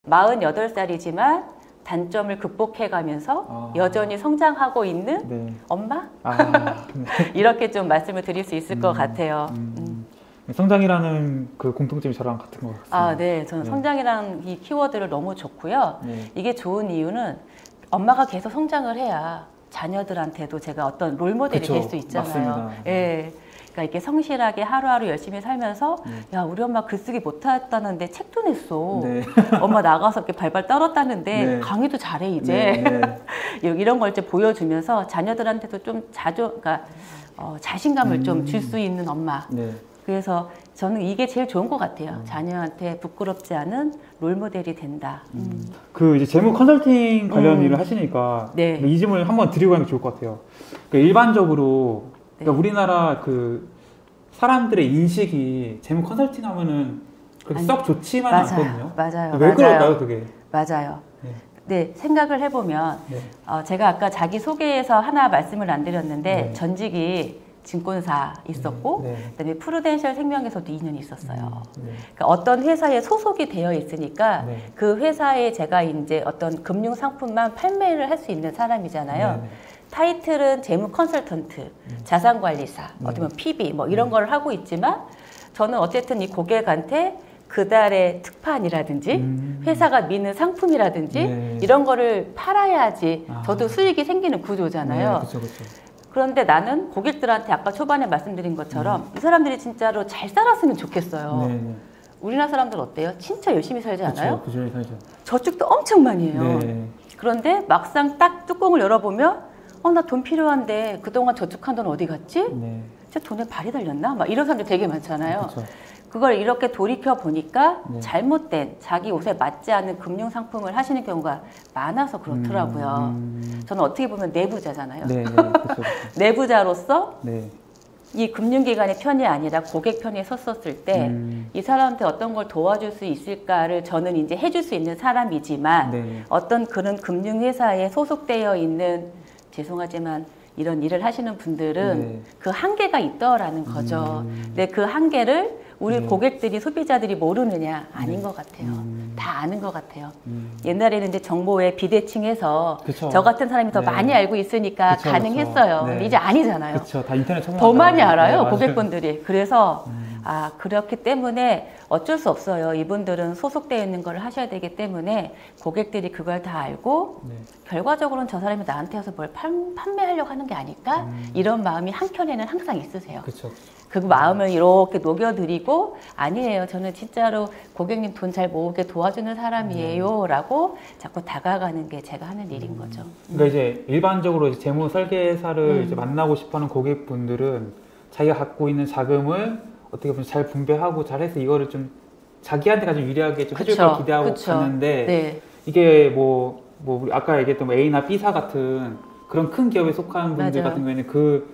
48살이지만 단점을 극복해가면서 여전히 성장하고 있는 네. 엄마? 네. 이렇게 좀 말씀을 드릴 수 있을 것 같아요. 성장이라는 그 공통점이 저랑 같은 것 같습니다. 네. 저는 네. 성장이라는 이 키워드를 너무 좋고요. 네. 이게 좋은 이유는 엄마가 계속 성장을 해야 자녀들한테도 제가 어떤 롤모델이 될 수 있잖아요. 맞습니다. 예. 그러니까 이렇게 성실하게 하루하루 열심히 살면서 야, 우리 엄마 글쓰기 못했다는데 책도 냈어. 네. 엄마 나가서 이렇게 발발 떨었다는데 네. 강의도 잘해 이제. 네. 이런 걸 이제 보여주면서 자녀들한테도 좀 그러니까 자신감을 좀 줄 수 있는 엄마. 네. 그래서 저는 이게 제일 좋은 것 같아요. 자녀한테 부끄럽지 않은 롤모델이 된다. 그 이제 재무 컨설팅 관련 일을 하시니까 네. 이 질문을 한번 드리고 가는 게 좋을 것 같아요. 그러니까 일반적으로 네. 그러니까 우리나라 그 사람들의 인식이 재무 컨설팅 하면은 그렇게 썩 좋지만 않거든요. 맞아요. 왜 그럴까요, 그게? 맞아요. 네. 네, 생각을 해보면 네. 제가 아까 자기 소개에서 하나 말씀을 안 드렸는데 네. 전직이 증권사 있었고 네. 그다음에 프루덴셜 생명에서도 2년 있었어요. 네. 그러니까 어떤 회사에 소속이 되어 있으니까 네. 그 회사에 제가 이제 어떤 금융 상품만 판매를 할 수 있는 사람이잖아요. 네. 타이틀은 재무 컨설턴트, 자산관리사, 어떻게 보면 PB 뭐 이런 걸 하고 있지만 저는 어쨌든 이 고객한테 그달의 특판이라든지 회사가 미는 상품이라든지 네. 이런 거를 팔아야지 저도 수익이 생기는 구조잖아요. 네, 그렇죠, 그렇죠. 그런데 나는 고객들한테 아까 초반에 말씀드린 것처럼 이 사람들이 진짜로 잘 살았으면 좋겠어요. 네, 네. 우리나라 사람들 어때요? 진짜 열심히 살지 않아요? 그렇죠, 살죠. 저축도 엄청 많이 해요. 네. 그런데 막상 딱 뚜껑을 열어보면 나 돈 필요한데 그동안 저축한 돈 어디 갔지? 네. 제 돈에 발이 달렸나? 막 이런 사람들 되게 많잖아요. 그렇죠. 그걸 이렇게 돌이켜 보니까 네. 잘못된 자기 옷에 맞지 않는 금융 상품을 하시는 경우가 많아서 그렇더라고요. 저는 어떻게 보면 내부자잖아요. 네, 네, 그렇죠. 내부자로서 네. 이 금융기관의 편이 아니라 고객 편에 섰었을 때 이 사람한테 어떤 걸 도와줄 수 있을까를 저는 이제 해줄 수 있는 사람이지만 네. 어떤 그런 금융회사에 소속되어 있는 죄송하지만 이런 일을 하시는 분들은 네. 그 한계가 있더라는 거죠. 근데 그 한계를 우리 고객들이 소비자들이 모르느냐? 아닌 것 같아요. 다 아는 것 같아요. 옛날에는 이제 정보에 비대칭해서 그쵸. 저 같은 사람이 더 네. 많이 알고 있으니까 그쵸, 가능했어요. 그쵸. 네. 근데 이제 아니잖아요. 그렇죠. 다 인터넷 더 많이 알아요, 네, 고객분들이. 그래서 그렇기 때문에 어쩔 수 없어요. 이분들은 소속되어 있는 걸 하셔야 되기 때문에 고객들이 그걸 다 알고 네. 결과적으로는 저 사람이 나한테 와서 뭘 판매하려고 하는 게 아닐까? 이런 마음이 한켠에는 항상 있으세요. 그렇죠. 그 마음을 이렇게 녹여드리고 아니에요. 저는 진짜로 고객님 돈 잘 모으게 도와주는 사람이에요. 라고 자꾸 다가가는 게 제가 하는 일인 거죠. 그러니까 이제 일반적으로 이제 재무 설계사를 이제 만나고 싶어하는 고객분들은 자기가 갖고 있는 자금을 어떻게 보면 잘 분배하고 잘해서 이거를 좀 자기한테가 좀 유리하게 좀 해줄 걸 기대하고 갔는데 네. 이게 뭐 우리 아까 얘기했던 뭐 A나 B사 같은 그런 큰 기업에 속한 분들 맞아요. 같은 경우에는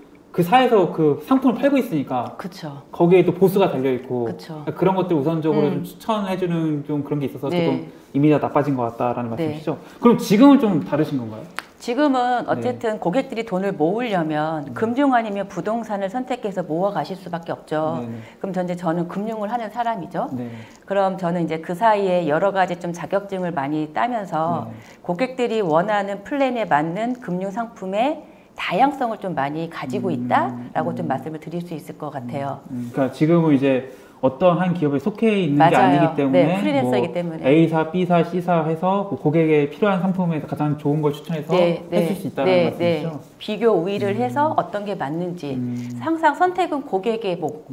그 사에서 그 상품을 팔고 있으니까 그쵸. 거기에 또 보수가 달려있고 그쵸. 그러니까 그런 것들 우선적으로 좀 추천해주는 좀 그런 게 있어서 네. 조금 이미지가 나빠진 것 같다라는 네. 말씀이시죠? 그럼 지금은 좀 다르신 건가요? 지금은 어쨌든 고객들이 돈을 모으려면 금융 아니면 부동산을 선택해서 모아 가실 수밖에 없죠. 네네. 그럼 저는 금융을 하는 사람이죠. 네. 그럼 저는 이제 그 사이에 여러 가지 좀 자격증을 많이 따면서 고객들이 원하는 플랜에 맞는 금융 상품의 다양성을 좀 많이 가지고 있다라고 좀 말씀을 드릴 수 있을 것 같아요. 그러니까 지금은 이제 어떤 한 기업에 속해 있는 게 맞아요. 아니기 때문에 네, 프리랜서이기 때문에. A사, B사, C사 해서 뭐 고객에 필요한 상품에서 가장 좋은 걸 추천해서 해줄 수 있다는 말씀이시죠? 비교 우위를 해서 어떤 게 맞는지 항상 선택은 고객의 목.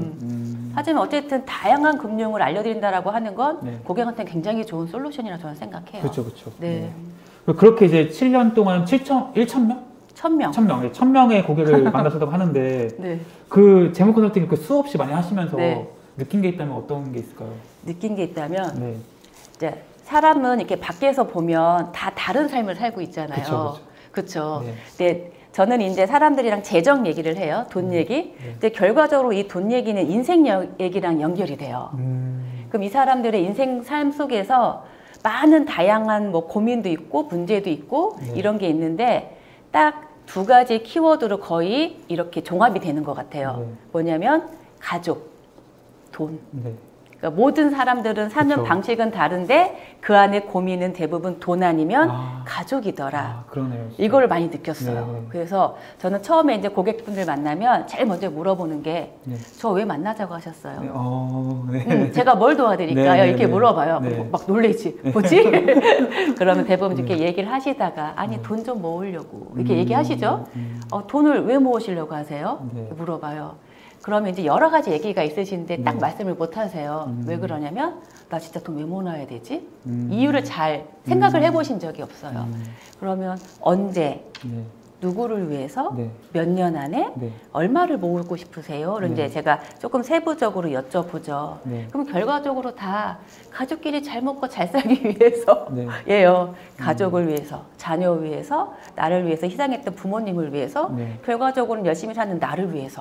하지만 어쨌든 다양한 금융을 알려드린다라고 하는 건 고객한테는 굉장히 좋은 솔루션이라고 저는 생각해요. 그렇죠, 그렇죠. 네. 그렇게 이제 7년 동안 1,000명? 1,000명. 1,000명의 고객을 만나셨다고 하는데 네. 그 재무 컨설팅 그 수없이 많이 하시면서 네. 느낀 게 있다면 어떤 게 있을까요? 느낀 게 있다면 네. 이제 사람은 이렇게 밖에서 보면 다 다른 삶을 살고 있잖아요. 그쵸. 네. 근데 저는 이제 사람들이랑 재정 얘기를 해요. 돈 얘기. 근데 결과적으로 이 돈 얘기는 인생 얘기랑 연결이 돼요. 그럼 이 사람들의 인생 삶 속에서 많은 다양한 뭐 고민도 있고 문제도 있고 이런 게 있는데 딱 두 가지 키워드로 거의 이렇게 종합이 되는 것 같아요. 뭐냐면 가족, 돈. 그러니까 모든 사람들은 사는 그쵸. 방식은 다른데 그 안에 고민은 대부분 돈 아니면 가족이더라. 그러네요. 진짜. 이걸 많이 느꼈어요. 네. 그래서 저는 처음에 이제 고객분들 만나면 제일 먼저 물어보는 게 저 왜 만나자고 하셨어요? 네. 제가 뭘 도와드릴까요? 네, 이렇게 네. 물어봐요. 네. 막 놀래지. 뭐지? 그러면 대부분 이렇게 얘기를 하시다가 아니 돈 좀 모으려고 이렇게 얘기하시죠. 돈을 왜 모으시려고 하세요? 네. 물어봐요. 그러면 이제 여러 가지 얘기가 있으신데 딱 말씀을 못 하세요. 왜 그러냐면 나 진짜 돈 왜 모아야 되지? 이유를 잘 생각을 해보신 적이 없어요. 그러면 언제, 누구를 위해서, 몇 년 안에 얼마를 모으고 싶으세요?를 이제 제가 조금 세부적으로 여쭤보죠. 그럼 결과적으로 다 가족끼리 잘 먹고 잘 살기 위해서 예요. 가족을 위해서, 자녀 위해서, 나를 위해서 희생했던 부모님을 위해서, 결과적으로는 열심히 사는 나를 위해서.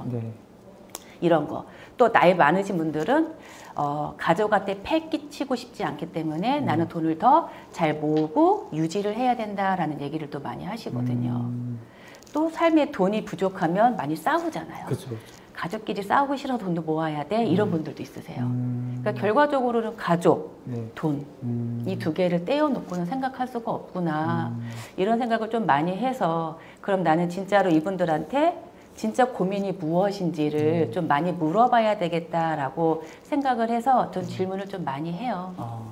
이런 거. 또 나이 많으신 분들은 가족한테 폐 끼치고 싶지 않기 때문에 나는 돈을 더 잘 모으고 유지를 해야 된다라는 얘기를 또 많이 하시거든요. 또 삶에 돈이 부족하면 많이 싸우잖아요. 그쵸. 가족끼리 싸우기 싫어 돈도 모아야 돼 이런 분들도 있으세요. 그러니까 결과적으로는 가족, 돈 이 두 개를 떼어놓고는 생각할 수가 없구나 이런 생각을 좀 많이 해서 그럼 나는 진짜로 이분들한테 진짜 고민이 무엇인지를 좀 많이 물어봐야 되겠다라고 생각을 해서 전 질문을 좀 많이 해요.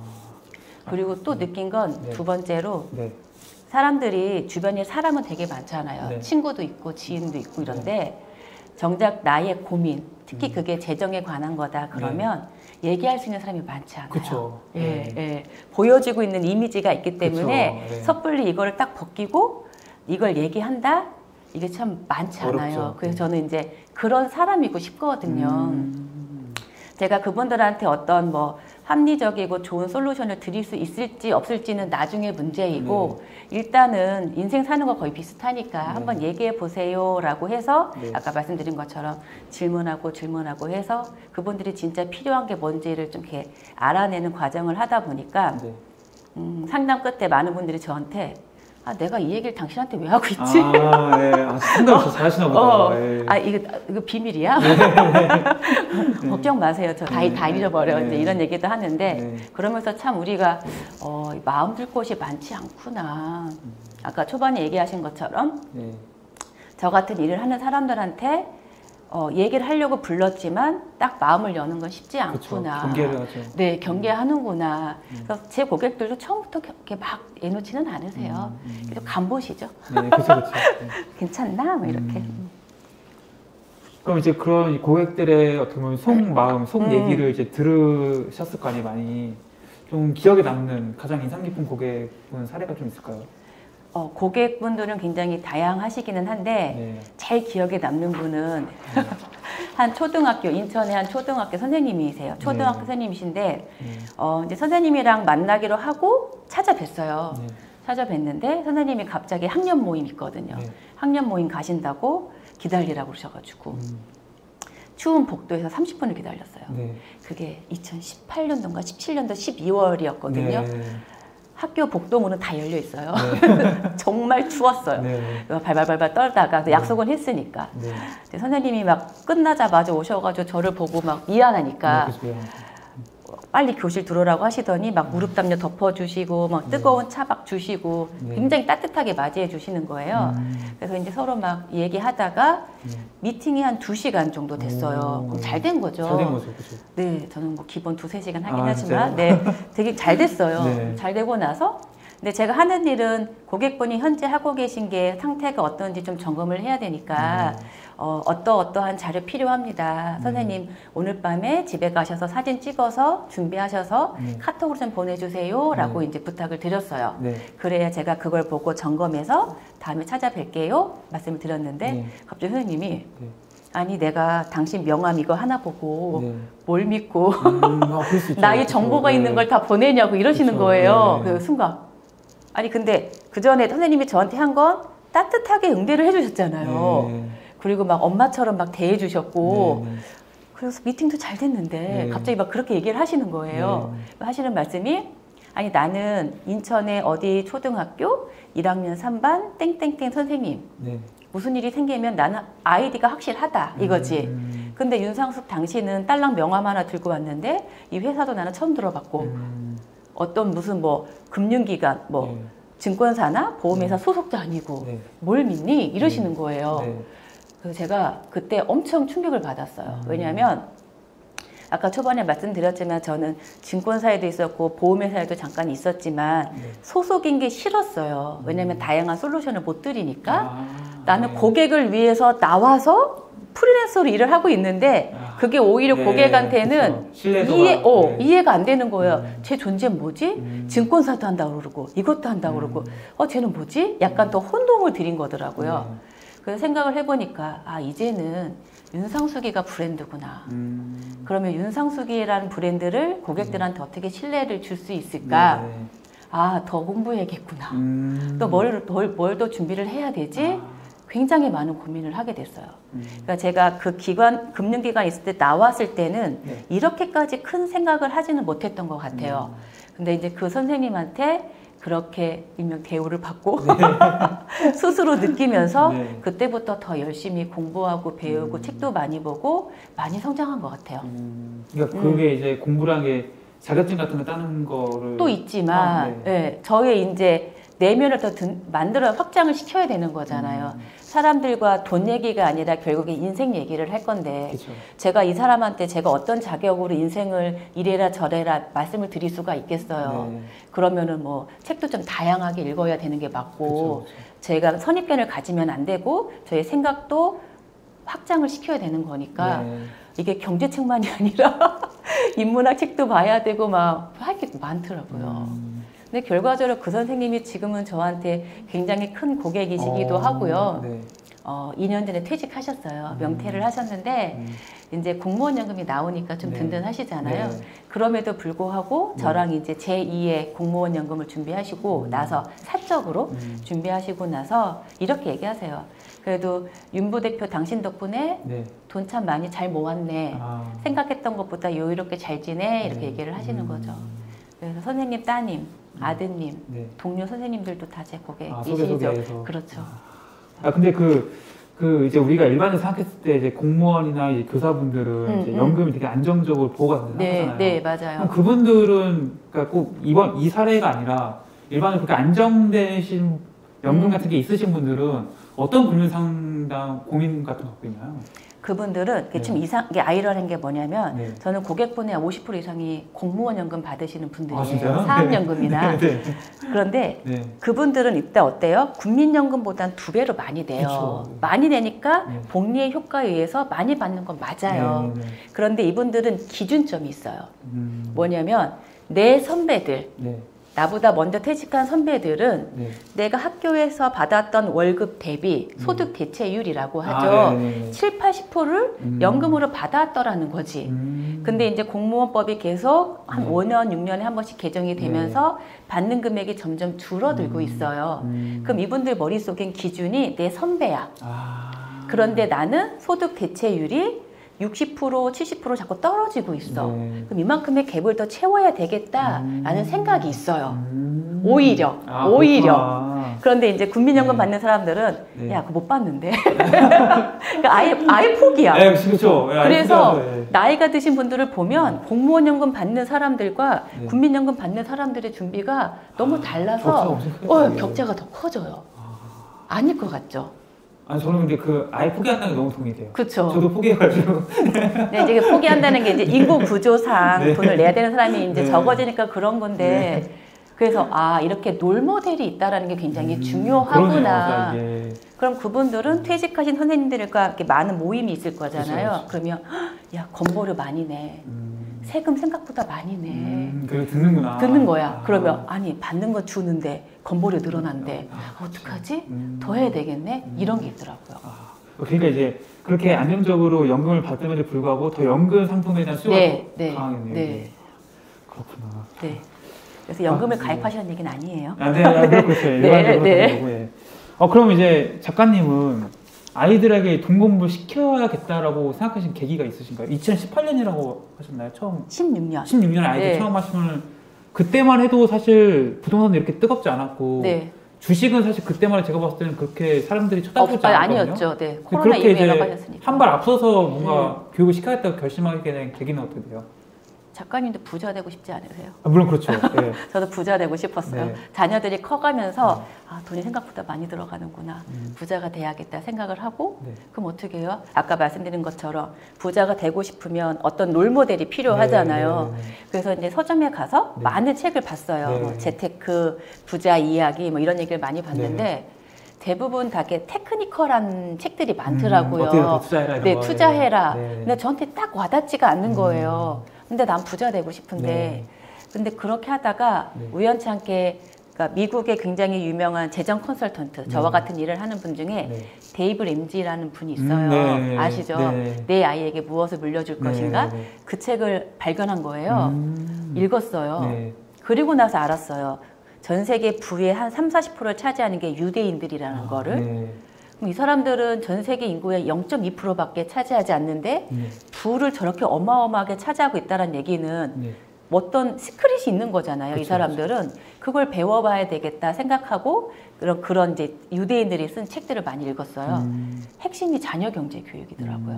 그리고 또 느낀 건 두 번째로 사람들이 주변에 사람은 되게 많잖아요. 친구도 있고 지인도 있고 이런데 정작 나의 고민, 특히 그게 재정에 관한 거다 그러면 얘기할 수 있는 사람이 많지 않아요. 그쵸. 예. 보여지고 있는 이미지가 있기 때문에 섣불리 이걸 딱 벗기고 이걸 얘기한다? 이게 참 많지 않아요. 어렵죠. 그래서 저는 이제 그런 사람이고 싶거든요. 제가 그분들한테 어떤 뭐 합리적이고 좋은 솔루션을 드릴 수 있을지 없을지는 나중에 문제이고 일단은 인생 사는 거 거의 비슷하니까 한번 얘기해 보세요라고 해서 아까 말씀드린 것처럼 질문하고 해서 그분들이 진짜 필요한 게 뭔지를 좀 이렇게 알아내는 과정을 하다 보니까 상담 끝에 많은 분들이 저한테 내가 이 얘기를 당신한테 왜 하고 있지? 상담 잘하시나 보다. 이거 비밀이야? 걱정 마세요. 저 다 잃어버려. 이제 이런 얘기도 하는데 그러면서 참 우리가 마음 둘 곳이 많지 않구나. 아까 초반에 얘기하신 것처럼 저 같은 일을 하는 사람들한테 얘기를 하려고 불렀지만 딱 마음을 여는 건 쉽지 않구나. 그쵸, 경계를 하죠. 네, 경계하는구나. 그래서 제 고객들도 처음부터 이렇게 막 내놓지는 않으세요. 그래서 간보시죠. 그쵸. 괜찮나? 뭐 이렇게. 그럼 이제 그런 고객들의 어떻게 보면 속마음, 속 얘기를 이제 들으셨을 거 아니에요, 많이. 좀 기억에 남는 가장 인상 깊은 고객분 사례가 좀 있을까요? 고객분들은 굉장히 다양하시기는 한데 제일 기억에 남는 분은 한 초등학교, 인천의 한 초등학교 선생님이세요. 초등학교 선생님이신데 이제 선생님이랑 만나기로 하고 찾아뵀어요. 찾아뵀는데 선생님이 갑자기 학년 모임 있거든요. 학년 모임 가신다고 기다리라고 그러셔가지고 추운 복도에서 30분을 기다렸어요. 그게 2018년도인가 17년도 12월이었거든요. 학교 복도문은 다 열려 있어요. 정말 추웠어요. 발발발발 떨다가 약속은 했으니까. 선생님이 막 끝나자마자 오셔가지고 저를 보고 막 미안하니까 빨리 교실 들어오라고 하시더니 막 무릎 담요 덮어주시고 막 뜨거운 차 막 주시고 굉장히 따뜻하게 맞이해 주시는 거예요. 그래서 이제 서로 막 얘기하다가 미팅이 한 2시간 정도 됐어요. 그럼 잘 된 거죠. 잘 된 거죠. 그쵸? 네, 저는 뭐 기본 2-3시간 하긴 하지만 되게 잘 됐어요. 잘 되고 나서 근데 제가 하는 일은 고객분이 현재 하고 계신 게 상태가 어떤지 좀 점검을 해야 되니까 어떠한 자료 필요합니다. 선생님 오늘 밤에 집에 가셔서 사진 찍어서 준비하셔서 카톡으로 좀 보내주세요 라고 이제 부탁을 드렸어요. 그래야 제가 그걸 보고 점검해서 다음에 찾아뵐게요 말씀을 드렸는데 갑자기 선생님이 아니 내가 당신 명함 이거 하나 보고 뭘 믿고 나의 정보가 있는 걸 다 보내냐고 이러시는 거예요. 그 순간 아니 근데 그 전에 선생님이 저한테 한 건 따뜻하게 응대를 해주셨잖아요. 그리고 막 엄마처럼 막 대해주셨고 그래서 미팅도 잘 됐는데 갑자기 막 그렇게 얘기를 하시는 거예요. 하시는 말씀이 아니 나는 인천의 어디 초등학교 1학년 3반 땡땡땡 선생님 무슨 일이 생기면 나는 아이디가 확실하다 이거지. 근데 윤상숙 당신은 딸랑 명함 하나 들고 왔는데 이 회사도 나는 처음 들어봤고 어떤 무슨 뭐 금융기관 뭐 네. 증권사나 보험회사 소속도 아니고 네. 뭘 믿니? 이러시는 거예요. 네. 그래서 제가 그때 엄청 충격을 받았어요. 왜냐하면 아까 초반에 말씀드렸지만 저는 증권사에도 있었고 보험회사에도 잠깐 있었지만 네. 소속인 게 싫었어요. 왜냐하면 다양한 솔루션을 못 드리니까 나는 네. 고객을 위해서 나와서 프리랜서로 일을 하고 있는데 그게 오히려 네, 고객한테는 이해가 안 되는 거예요. 제 존재는 뭐지? 증권사도 한다고 그러고 이것도 한다고 그러고 쟤는 뭐지? 약간 더 혼동을 드린 거더라고요. 그래서 생각을 해보니까 아 이제는 윤상숙이가 브랜드구나. 그러면 윤상숙이라는 브랜드를 고객들한테 어떻게 신뢰를 줄 수 있을까? 아, 더 공부해야겠구나. 또 뭘 더 준비를 해야 되지? 굉장히 많은 고민을 하게 됐어요. 그러니까 제가 그 금융기관 있을 때 나왔을 때는 이렇게까지 큰 생각을 하지는 못했던 것 같아요. 근데 이제 그 선생님한테 그렇게 일명 대우를 받고 스스로 느끼면서 그때부터 더 열심히 공부하고 배우고 책도 많이 보고 많이 성장한 것 같아요. 그러니까 그게 이제 공부라는 게 자격증 같은 거 따는 거를 또 있지만 저의 이제 내면을 더 만들어 확장을 시켜야 되는 거잖아요. 사람들과 돈 얘기가 아니라 결국에 인생 얘기를 할 건데 그쵸. 제가 이 사람한테 제가 어떤 자격으로 인생을 이래라 저래라 말씀을 드릴 수가 있겠어요. 그러면은 뭐 책도 좀 다양하게 읽어야 되는 게 맞고 그쵸. 제가 선입견을 가지면 안 되고 저의 생각도 확장을 시켜야 되는 거니까 이게 경제책만이 아니라 인문학 책도 봐야 되고 막 할 게 많더라고요. 근데 결과적으로 그 선생님이 지금은 저한테 굉장히 큰 고객이시기도 하고요. 2년 전에 퇴직하셨어요. 명퇴를 하셨는데 이제 공무원연금이 나오니까 좀 든든하시잖아요. 그럼에도 불구하고 저랑 이제 제2의 공무원연금을 준비하시고 나서 사적으로 준비하시고 나서 이렇게 얘기하세요. 그래도 윤 부대표 당신 덕분에 돈 참 많이 잘 모았네. 생각했던 것보다 여유롭게 잘 지내. 이렇게 얘기를 하시는 거죠. 그래서 선생님 따님, 아드님, 동료 선생님들도 다 제 고객이시죠. 그렇죠. 근데 이제 우리가 일반에서 생각했을 때 이제 공무원이나 이제 교사분들은 이제 연금이 되게 안정적으로 보호가 된다고 네, 맞아요. 그럼 그분들은 그러니까 꼭 이 사례가 아니라 일반적으로 그렇게 안정되신 연금 같은 게 있으신 분들은 어떤 고민 상담, 고민 같은 거 갖고 있나요? 그분들은 좀 이게 아이러니한 게 뭐냐면 저는 고객분의 50% 이상이 공무원 연금 받으시는 분들이에요. 사학연금이나. 그런데 그분들은 이때 어때요? 국민연금보다는 2배로 많이 돼요. 그쵸. 많이 내니까 복리의 효과에 의해서 많이 받는 건 맞아요. 그런데 이분들은 기준점이 있어요. 뭐냐면 내 선배들 나보다 먼저 퇴직한 선배들은 내가 학교에서 받았던 월급 대비 소득 대체율이라고 하죠. 7, 80%를 연금으로 받았더라는 거지. 근데 이제 공무원법이 계속 한 5년, 6년에 한 번씩 개정이 되면서 받는 금액이 점점 줄어들고 있어요. 그럼 이분들 머릿속엔 기준이 내 선배야. 그런데 나는 소득 대체율이 60%, 70% 자꾸 떨어지고 있어. 그럼 이만큼의 갭을 더 채워야 되겠다라는 생각이 있어요. 오히려. 그런데 이제 국민연금 받는 사람들은 야, 그거 못 받는데. 그러니까 아예 포기야. 그렇죠. 그래서 나이가 드신 분들을 보면 공무원연금 받는 사람들과 국민연금 받는 사람들의 준비가 너무 달라서 격차가 더 커져요. 아닐 것 같죠? 저는 근데 아예 포기한다는 게 너무 동의돼요. 그렇죠. 저도 포기해가지고. 이제 포기한다는 게 이제 인구 구조상 돈을 내야 되는 사람이 이제 적어지니까 그런 건데. 그래서 이렇게 롤모델이 있다라는 게 굉장히 중요하구나. 그러네요, 그럼 그분들은 퇴직하신 선생님들과 이렇게 많은 모임이 있을 거잖아요. 그러면 야, 건보료 많이 내. 세금 생각보다 많이 내. 그래 듣는구나. 듣는 거야. 그러면 아니 받는 거 주는데 건보료 늘어난대. 어떡하지? 더 해야 되겠네? 이런 게 있더라고요. 그러니까 이제 그렇게 안정적으로 연금을 받음에도 불구하고 더 연금 상품에 대한 수요가 강하겠네요. 그렇구나. 그래서 연금을 가입하시는 얘기는 아니에요. 그렇죠. 일반적으로. 그럼 이제 작가님은 아이들에게 돈 공부를 시켜야겠다라고 생각하신 계기가 있으신가요? 2018년이라고 하셨나요? 처음? 16년 아이들 처음 하시면 그때만 해도 사실 부동산도 이렇게 뜨겁지 않았고 주식은 사실 그때만 제가 봤을 때는 그렇게 사람들이 쳐다보지 않았거든요. 아니었죠. 네. 코로나 그렇게 이후에 이제 한 발 앞서서 뭔가 교육을 시켜야겠다고 결심하게 된 계기는 어떻게 돼요? 작가님도 부자 되고 싶지 않으세요? 물론 그렇죠. 네. 저도 부자 되고 싶었어요. 네. 자녀들이 커가면서 돈이 생각보다 많이 들어가는구나. 부자가 돼야겠다 생각을 하고 그럼 어떻게 해요? 아까 말씀드린 것처럼 부자가 되고 싶으면 어떤 롤모델이 필요하잖아요. 그래서 이제 서점에 가서 많은 책을 봤어요. 뭐 재테크, 부자 이야기 뭐 이런 얘기를 많이 봤는데 대부분 다 이렇게 테크니컬한 책들이 많더라고요. 어떻게 투자해라 이런 네, 거. 투자해라. 네. 근데 저한테 딱 와닿지가 않는 거예요. 근데 난 부자 되고 싶은데 근데 그렇게 하다가 우연치 않게 그러니까 미국의 굉장히 유명한 재정 컨설턴트 저와 같은 일을 하는 분 중에 데이브 램지라는 분이 있어요. 아시죠? 내 아이에게 무엇을 물려줄 것인가? 그 책을 발견한 거예요. 읽었어요. 그리고 나서 알았어요. 전 세계 부의 한 30-40%를 차지하는 게 유대인들이라는 거를. 그럼 이 사람들은 전 세계 인구의 0.2%밖에 차지하지 않는데 부를 저렇게 어마어마하게 차지하고 있다는 얘기는 어떤 시크릿이 있는 거잖아요. 이 사람들은 그걸 배워봐야 되겠다 생각하고 그런 이제 유대인들이 쓴 책들을 많이 읽었어요. 핵심이 자녀 경제 교육이더라고요.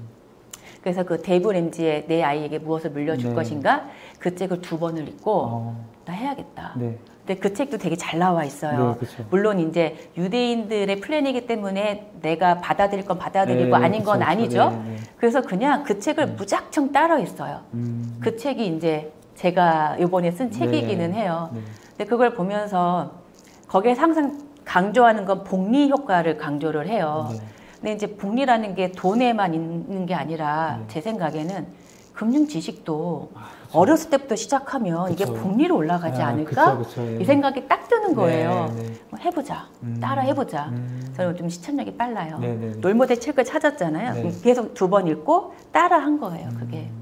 그래서 그 데이브 램지의 내 아이에게 무엇을 물려줄 것인가 그 책을 2번을 읽고 나 해야겠다. 근데 그 책도 되게 잘 나와 있어요. 물론 이제 유대인들의 플랜이기 때문에 내가 받아들일 건 받아들이고 아닌 건 아니죠. 그래서 그냥 그 책을 무작정 따라했어요. 그 책이 이제 제가 이번에 쓴 책이기는 해요. 근데 그걸 보면서 거기에 항상 강조하는 건 복리 효과를 강조를 해요. 근데 이제 복리라는 게 돈에만 있는 게 아니라 제 생각에는 금융 지식도 어렸을 때부터 시작하면 이게 복리로 올라가지 않을까? 이 생각이 딱 드는 거예요. 해보자. 따라 해보자. 저는 좀 시천력이 빨라요. 롤모델 책을 찾았잖아요. 계속 2번 읽고 따라 한 거예요. 그게.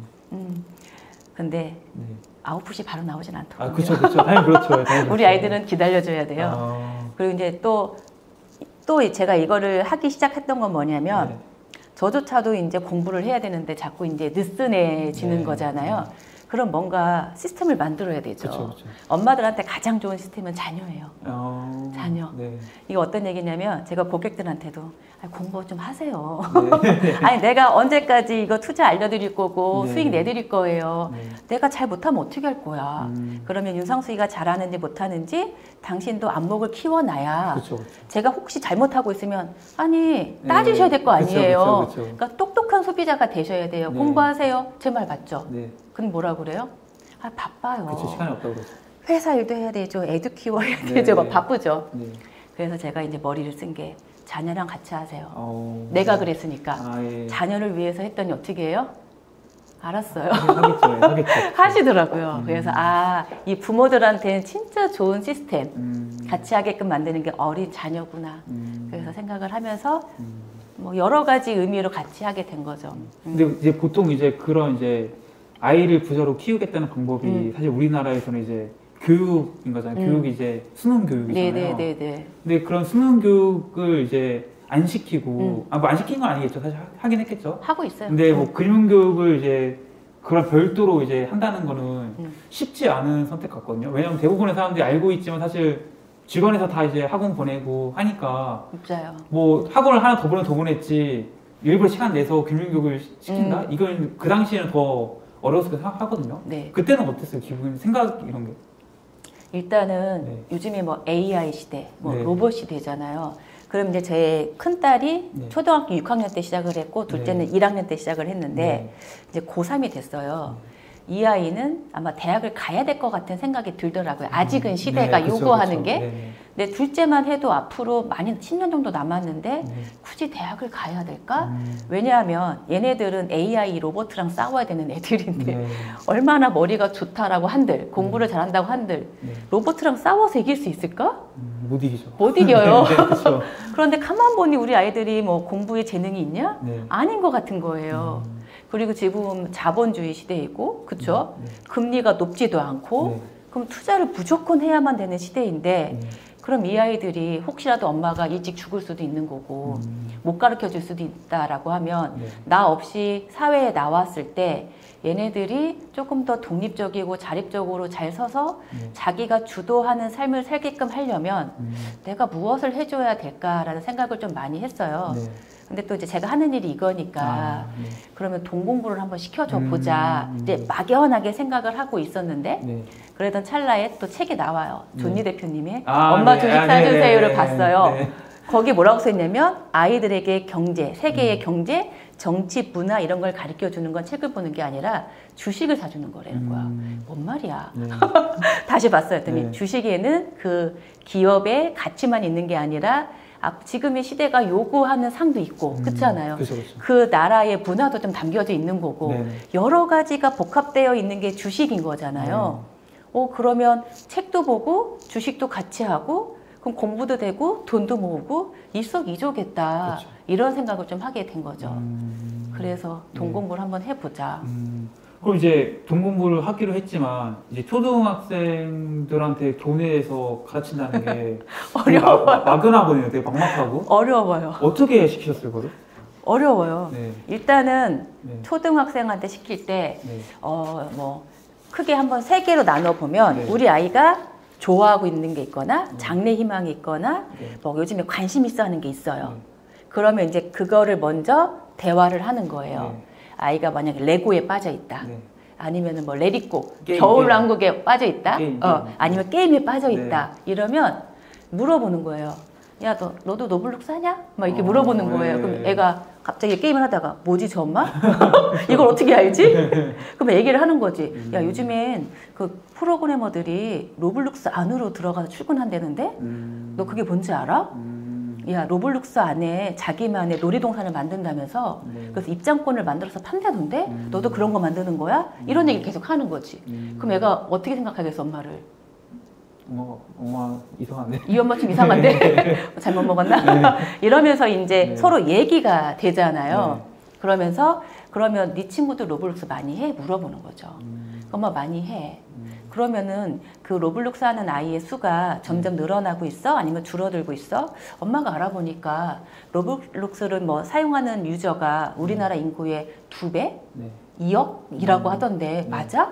근데 아웃풋이 바로 나오진 않더라고요. 그렇죠. 아니, 그렇죠. 우리 아이들은 기다려줘야 돼요. 그리고 이제 또 제가 이거를 하기 시작했던 건 뭐냐면 저조차도 이제 공부를 해야 되는데 자꾸 이제 느슨해지는 거잖아요. 그럼 뭔가 시스템을 만들어야 되죠. 그쵸. 엄마들한테 가장 좋은 시스템은 자녀예요. 자녀. 이거 어떤 얘기냐면 제가 고객들한테도 공부 좀 하세요. 아니 내가 언제까지 이거 투자 알려드릴 거고 수익 내드릴 거예요. 내가 잘 못하면 어떻게 할 거야. 그러면 윤상수이가 잘하는지 못하는지 당신도 안목을 키워놔야 제가 혹시 잘못하고 있으면 아니 따지셔야 될 거 아니에요. 그러니까 똑똑한 소비자가 되셔야 돼요. 공부하세요. 제 말 맞죠? 그럼 뭐라 그래요? 바빠요. 시간이 없다고 그러죠. 회사 일도 해야 되죠. 애도 키워야 되죠. 막 바쁘죠. 그래서 제가 이제 머리를 쓴 게 자녀랑 같이 하세요. 내가 그랬으니까. 자녀를 위해서 했더니 어떻게 해요? 알았어요. 하겠죠. 하시더라고요. 그래서 이 부모들한테는 진짜 좋은 시스템 같이 하게끔 만드는 게 어린 자녀구나. 그래서 생각을 하면서 뭐 여러 가지 의미로 같이 하게 된 거죠. 근데 이제 보통 이제 그런 이제 아이를 부자로 키우겠다는 방법이 사실 우리나라에서는 이제 교육인 거잖아요. 교육이 이제 수능 교육이잖아요. 근데 그런 수능 교육을 이제 안 시키고, 뭐 안 시킨 건 아니겠죠. 사실 하긴 했겠죠. 하고 있어요. 근데 뭐 금융 교육을 이제 그런 별도로 이제 한다는 거는 쉽지 않은 선택 같거든요. 왜냐면 대부분의 사람들이 알고 있지만 사실 주변에서 다 이제 학원 보내고 하니까 맞아요. 뭐 학원을 하나 더 보냈지 일부러 시간 내서 금융 교육을 시킨다? 이건 그 당시에는 더 어려웠을 거 생각하거든요. 그때는 어땠어요? 기분, 생각 이런 게? 일단은 요즘에 뭐 AI 시대, 뭐 로봇 시대잖아요. 그럼 이제 제 큰딸이 초등학교 6학년 때 시작을 했고 둘째는 1학년 때 시작을 했는데 이제 고3이 됐어요. 이 아이는 아마 대학을 가야 될 것 같은 생각이 들더라고요. 아직은 시대가 요구하는 게. 근데 둘째만 해도 앞으로 많이 10년 정도 남았는데 굳이 대학을 가야 될까? 왜냐하면 얘네들은 AI 로봇이랑 싸워야 되는 애들인데 얼마나 머리가 좋다라고 한들 공부를 잘한다고 한들 로봇이랑 싸워서 이길 수 있을까? 못 이기죠. 못 이겨요. 그런데 가만 보니 우리 아이들이 뭐 공부에 재능이 있냐? 아닌 것 같은 거예요. 그리고 지금 자본주의 시대이고, 그쵸? 금리가 높지도 않고, 그럼 투자를 무조건 해야만 되는 시대인데, 그럼 이 아이들이 혹시라도 엄마가 일찍 죽을 수도 있는 거고 못 가르쳐 줄 수도 있다라고 하면 네. 나 없이 사회에 나왔을 때 얘네들이 조금 더 독립적이고 자립적으로 잘 서서 자기가 주도하는 삶을 살게끔 하려면 내가 무엇을 해줘야 될까라는 생각을 좀 많이 했어요. 네. 근데 또 이제 제가 하는 일이 이거니까 네. 그러면 돈 공부를 한번 시켜줘 보자. 이제 막연하게 생각을 하고 있었는데 네. 그러던 찰나에 또 책이 나와요. 존니 대표님의 아, 엄마 네. 주식 아, 사주세요를 네. 봤어요. 네. 거기 뭐라고 써있냐면 아이들에게 경제, 세계의 경제, 정치, 문화 이런 걸 가르쳐 주는 건 책을 보는 게 아니라 주식을 사주는 거라는 거야. 뭔 말이야. 네. 다시 봤어요. 했더니 네. 주식에는 그 기업의 가치만 있는 게 아니라 지금의 시대가 요구하는 상도 있고 그렇잖아요. 그쵸. 그 나라의 문화도 좀 담겨져 있는 거고 네. 여러 가지가 복합되어 있는 게 주식인 거잖아요. 그러면 책도 보고 주식도 같이 하고 그럼 공부도 되고 돈도 모으고 일석이조겠다. 그쵸. 이런 생각을 좀 하게 된 거죠. 그래서 돈 네. 공부를 한번 해보자. 그럼 이제 돈 공부를 하기로 했지만 이제 초등학생들한테 돈에 대해서 가르친다는 게 어려워요. 막연하거든요. 되게 막막하고. 어려워요. 어떻게 시키셨어요, 그거를? 어려워요. 네. 일단은 네. 초등학생한테 시킬 때 네. 뭐 크게 한번 세 개로 나눠 보면 네. 우리 아이가 좋아하고 있는 게 있거나 장래 희망이 있거나 네. 뭐 요즘에 관심 있어 하는 게 있어요. 네. 그러면 이제 그거를 먼저 대화를 하는 거예요. 네. 아이가 만약에 레고에 빠져 있다. 네. 아니면은 뭐 레디꼬 게임, 겨울왕국에 빠져 있다. 게임. 아니면 게임에 빠져 있다. 네. 이러면 물어보는 거예요. 야, 너도 노블록스 하냐? 막 이렇게 물어보는 거예요. 네. 그럼 애가 갑자기 게임을 하다가 뭐지 저 엄마? 이걸 어떻게 알지? 그럼 얘기를 하는 거지. 야, 요즘엔 그 프로그래머들이 로블록스 안으로 들어가서 출근한다는데 너 그게 뭔지 알아? 야, 로블록스 안에 자기만의 놀이동산을 만든다면서 그래서 입장권을 만들어서 판다던데 너도 그런 거 만드는 거야? 이런 얘기 계속 하는 거지. 그럼 애가 어떻게 생각하겠어, 엄마를? 엄마 이상한데? 이 엄마 좀 이상한데? 잘못 먹었나? 이러면서 이제 서로 얘기가 되잖아요. 그러면서 그러면 네 친구들 로블록스 많이 해? 물어보는 거죠. 엄마 많이 해. 그러면은 그 로블록스 하는 아이의 수가 점점 늘어나고 있어? 아니면 줄어들고 있어? 엄마가 알아보니까 로블록스를 뭐 사용하는 유저가 우리나라 인구의 2배? 2억이라고 하던데 맞아?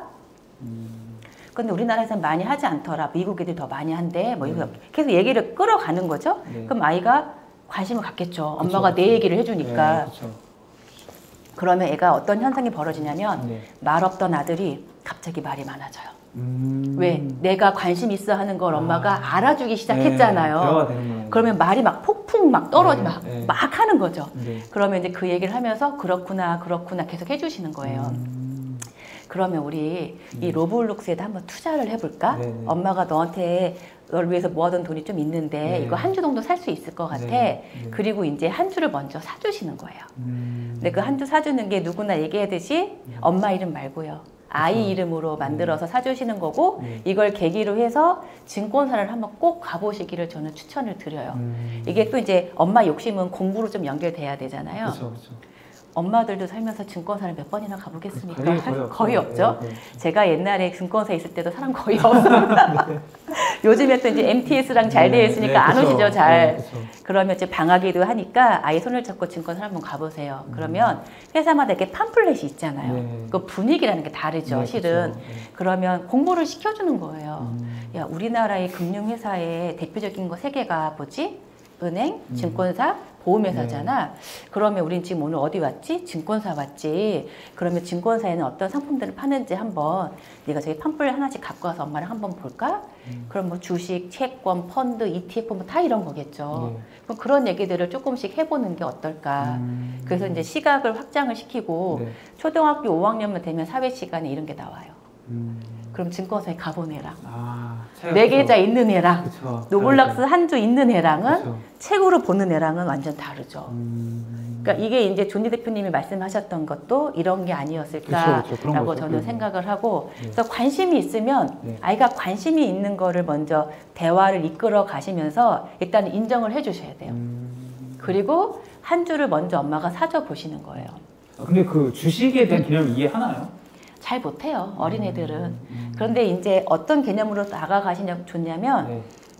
근데 우리나라에서는 많이 하지 않더라. 미국 애들이 더 많이 한대. 뭐 이거 계속 얘기를 끌어가는 거죠. 그럼 아이가 관심을 갖겠죠. 엄마가 내 얘기를 해주니까. 그러면 애가 어떤 현상이 벌어지냐면 말 없던 아들이 갑자기 말이 많아져요. 왜? 내가 관심 있어 하는 걸 엄마가 알아주기 시작했잖아요. 그러면 말이 막 폭풍 막 떨어지 막 하는 거죠. 그러면 이제 그 얘기를 하면서 그렇구나 계속 해주시는 거예요. 그러면 우리 이 로블록스에다 한번 투자를 해볼까? 엄마가 너를 위해서 모아둔 돈이 좀 있는데 이거 한 주 정도 살 수 있을 것 같아. 그리고 이제 한 주를 먼저 사주시는 거예요. 근데 그 한 주 사주는 게 누구나 얘기하듯이 엄마 이름 말고요. 아이 이름으로 만들어서 사주시는 거고 이걸 계기로 해서 증권사를 한번 꼭 가보시기를 저는 추천을 드려요. 이게 또 이제 엄마 욕심은 공부로 좀 연결돼야 되잖아요. 그쵸. 엄마들도 살면서 증권사를 몇 번이나 가보겠습니까? 거의 없죠. 제가 옛날에 증권사에 있을 때도 사람 거의 없었습니다. 요즘에 또 이제 MTS랑 잘 되어 있으니까 안 오시죠, 잘. 그러면 이제 방학이기도 하니까 아예 손을 잡고 증권사 한번 가보세요. 그러면 회사마다 이렇게 팜플렛이 있잖아요. 그 분위기라는 게 다르죠, 실은. 그러면 공부를 시켜주는 거예요. 야, 우리나라의 금융회사의 대표적인 거 3개가 뭐지? 은행, 증권사, 보험회사잖아. 그러면 우린 지금 오늘 어디 왔지? 증권사 왔지. 그러면 증권사에는 어떤 상품들을 파는지 한번 네가 저기 팜플렛 하나씩 갖고 와서 엄마랑 한번 볼까? 그럼 뭐 주식, 채권, 펀드, ETF 뭐 다 이런 거겠죠. 그럼 그런 얘기들을 조금씩 해보는 게 어떨까? 그래서 이제 시각을 확장을 시키고 초등학교 5학년만 되면 사회 시간에 이런 게 나와요. 그럼 증권사에 가본 애랑 내 계좌 있는 애랑 노블록스 한 주 있는 애랑은 책으로 보는 애랑은 완전 다르죠. 그러니까 이게 이제 존니 대표님이 말씀하셨던 것도 이런 게 아니었을까라고 저는 생각을 하고 그래서 관심이 있으면 아이가 관심이 있는 거를 먼저 대화를 이끌어 가시면서 일단 인정을 해 주셔야 돼요. 그리고 한 주를 먼저 엄마가 사줘 보시는 거예요. 근데 그 주식에 대한 개념 이해하나요? 잘 못해요, 어린애들은. 그런데 이제 어떤 개념으로 다가가시냐 좋냐면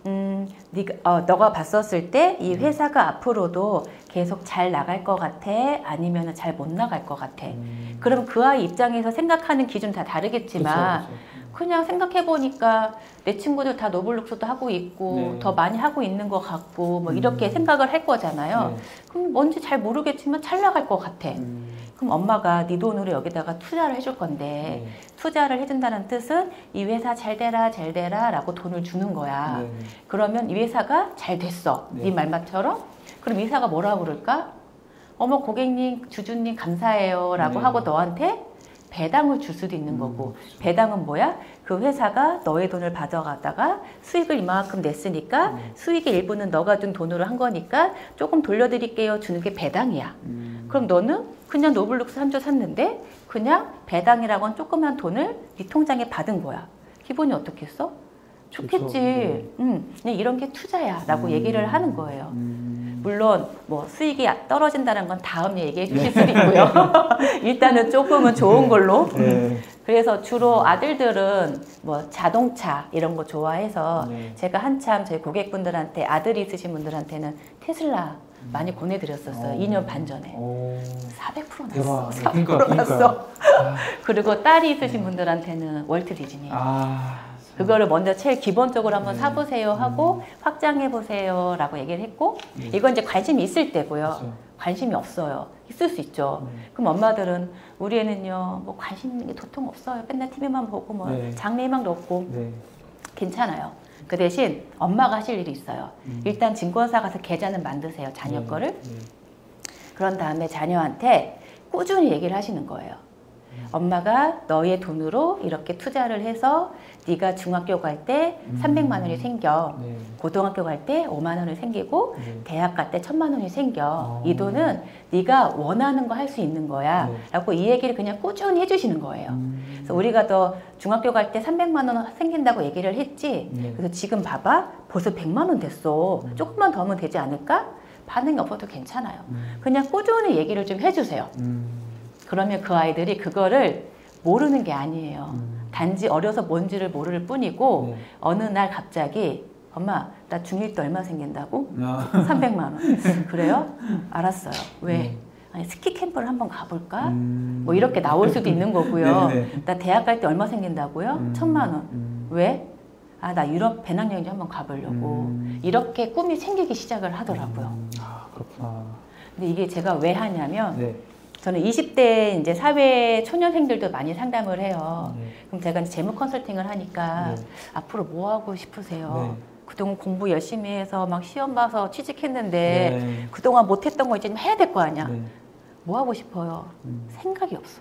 너가 봤었을 때 이 회사가 앞으로도 계속 잘 나갈 것 같아? 아니면 잘 못 나갈 것 같아? 그럼 그 아이 입장에서 생각하는 기준 다 다르겠지만 그쵸. 그냥 생각해보니까 내 친구들 다 노블룩스도 하고 있고 네. 더 많이 하고 있는 것 같고 뭐 이렇게 생각을 할 거잖아요. 네. 그럼 뭔지 잘 모르겠지만 잘 나갈 것 같아. 그럼 엄마가 네 돈으로 여기다가 투자를 해줄 건데 네. 투자를 해준다는 뜻은 이 회사 잘 되라 잘 되라 라고 돈을 주는 거야. 네. 그러면 이 회사가 잘 됐어. 네 말처럼. 그럼 이 회사가 뭐라고 그럴까? 어머 고객님 주주님 감사해요 라고 네. 하고 너한테 배당을 줄 수도 있는 거고 그렇죠. 배당은 뭐야? 그 회사가 너의 돈을 받아가다가 수익을 이만큼 냈으니까 수익의 일부는 너가 준 돈으로 한 거니까 조금 돌려드릴게요 주는 게 배당이야. 그럼 너는 그냥 노블룩스 한 주 샀는데 그냥 배당이라고는 조그만 돈을 네 통장에 받은 거야. 기분이 어떻겠어? 좋겠지. 네. 그냥 이런 게 투자야 라고 얘기를 하는 거예요. 물론 뭐 수익이 떨어진다는 건 다음 얘기해 주실 수도 있고요. 일단은 조금은 좋은 걸로. 네. 그래서 주로 아들들은 뭐 자동차 이런 거 좋아해서 네. 제가 한참 저희 고객분들한테 아들이 있으신 분들한테는 테슬라 많이 보내드렸었어요. 2년 반 전에. 400% 났어. 400% 났어. 그리고 딸이 있으신 분들한테는 월트 디즈니. 그거를 먼저 제일 기본적으로 한번 사보세요 하고 확장해보세요 라고 얘기를 했고 이건 이제 관심이 있을 때고요. 그렇죠. 관심이 없어요. 있을 수 있죠. 그럼 엄마들은 우리 애는요 뭐 관심 있는 게 도통 없어요. 맨날 TV만 보고 뭐 네. 장래희망도 없고 네. 괜찮아요. 그 대신 엄마가 하실 일이 있어요. 일단 증권사 가서 계좌는 만드세요. 자녀 거를. 그런 다음에 자녀한테 꾸준히 얘기를 하시는 거예요. 엄마가 너의 돈으로 이렇게 투자를 해서 네가 중학교 갈 때 300만 원이 생겨. 네. 고등학교 갈 때 5만 원이 생기고 네. 대학 갈 때 1000만 원이 생겨. 이 돈은 네가 원하는 거 할 수 있는 거야. 네. 라고 이 얘기를 그냥 꾸준히 해주시는 거예요. 그래서 우리가 더 중학교 갈 때 300만 원 생긴다고 얘기를 했지. 네. 그래서 지금 봐봐. 벌써 100만 원 됐어. 조금만 더 하면 되지 않을까? 반응이 없어도 괜찮아요. 그냥 꾸준히 얘기를 좀 해주세요. 그러면 그 아이들이 그거를 모르는 게 아니에요. 단지 어려서 뭔지를 모를 뿐이고 네. 어느 날 갑자기 엄마 나 중1 때 얼마 생긴다고? 아. 300만 원. 그래요? 알았어요. 왜? 네. 아니 스키 캠프를 한번 가보을까? 뭐 이렇게 나올 수도 있는 거고요. 네. 나 대학 갈 때 얼마 생긴다고요? 1000만 원. 왜? 아, 나 유럽 배낭여행 한번 가보려고. 이렇게 꿈이 생기기 시작을 하더라고요. 그렇구나. 근데 이게 제가 왜 하냐면 네. 저는 20대 이제 사회 초년생들도 많이 상담을 해요. 네. 그럼 제가 이제 재무 컨설팅을 하니까 네. 앞으로 뭐 하고 싶으세요? 네. 그동안 공부 열심히 해서 막 시험 봐서 취직했는데 네. 그동안 못했던 거 이제 좀 해야 될 거 아니야? 네. 뭐 하고 싶어요? 생각이 없어.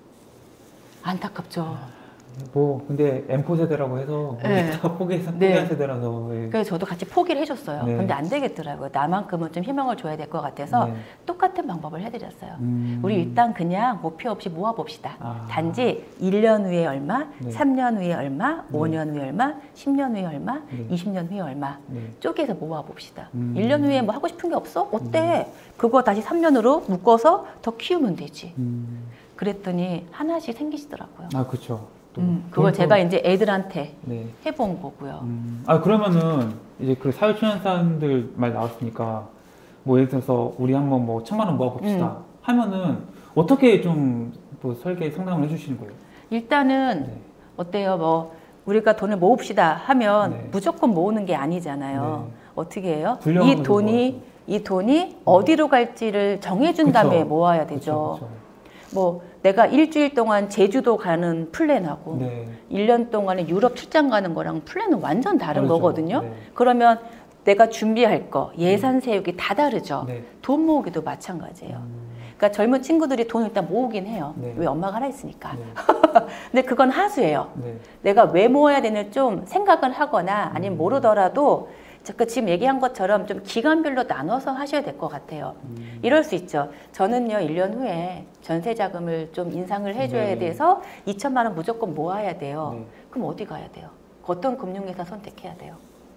안타깝죠. 뭐 근데 M4 세대라고 해서 네. 다 포기한 네. 세대라서. 예. 그래서 저도 같이 포기를 해줬어요. 네. 근데 안 되겠더라고요. 나만큼은 좀 희망을 줘야 될 것 같아서 네. 똑같은 방법을 해드렸어요. 우리 일단 그냥 목표 없이 모아봅시다. 아. 단지 1년 후에 얼마, 네. 3년 후에 얼마, 5년 후에 얼마, 10년 후에 얼마, 네. 20년 후에 얼마 네. 쪼개서 모아봅시다. 1년 후에 뭐 하고 싶은 게 없어? 어때? 그거 다시 3년으로 묶어서 더 키우면 되지. 그랬더니 하나씩 생기시더라고요. 아, 그렇죠. 그걸 제가 이제 애들한테 네. 해본 거고요. 아, 그러면은 이제 그 사회초년생들 말 나왔으니까 뭐 예를 들어서 우리 한번 뭐 1000만 원 모아봅시다 하면은 어떻게 좀 뭐 설계 상담을 해주시는 거예요? 일단은 네. 어때요? 뭐 우리가 돈을 모읍시다 하면 네. 무조건 모으는 게 아니잖아요. 네. 어떻게 해요? 분량으로 이 돈이 어디로 갈지를 정해준 다음에 그쵸. 모아야 되죠. 그쵸. 뭐 내가 일주일 동안 제주도 가는 플랜하고 네. 1년 동안에 유럽 출장 가는 거랑 플랜은 완전 다른 다르죠. 거거든요. 네. 그러면 내가 준비할 거, 예산 세우기 다 다르죠. 네. 돈 모으기도 마찬가지예요. 그러니까 젊은 친구들이 돈을 일단 모으긴 해요. 네. 왜 엄마가 하라 했으니까. 네. 근데 그건 하수예요. 네. 내가 왜 모아야 되는 좀 생각을 하거나 아니면 모르더라도 지금 얘기한 것처럼 좀 기간별로 나눠서 하셔야 될 것 같아요. 이럴 수 있죠. 저는요, 1년 후에 전세 자금을 좀 인상을 해줘야 네. 돼서 2천만 원 무조건 모아야 돼요. 네. 그럼 어디 가야 돼요? 어떤 금융회사 선택해야 돼요?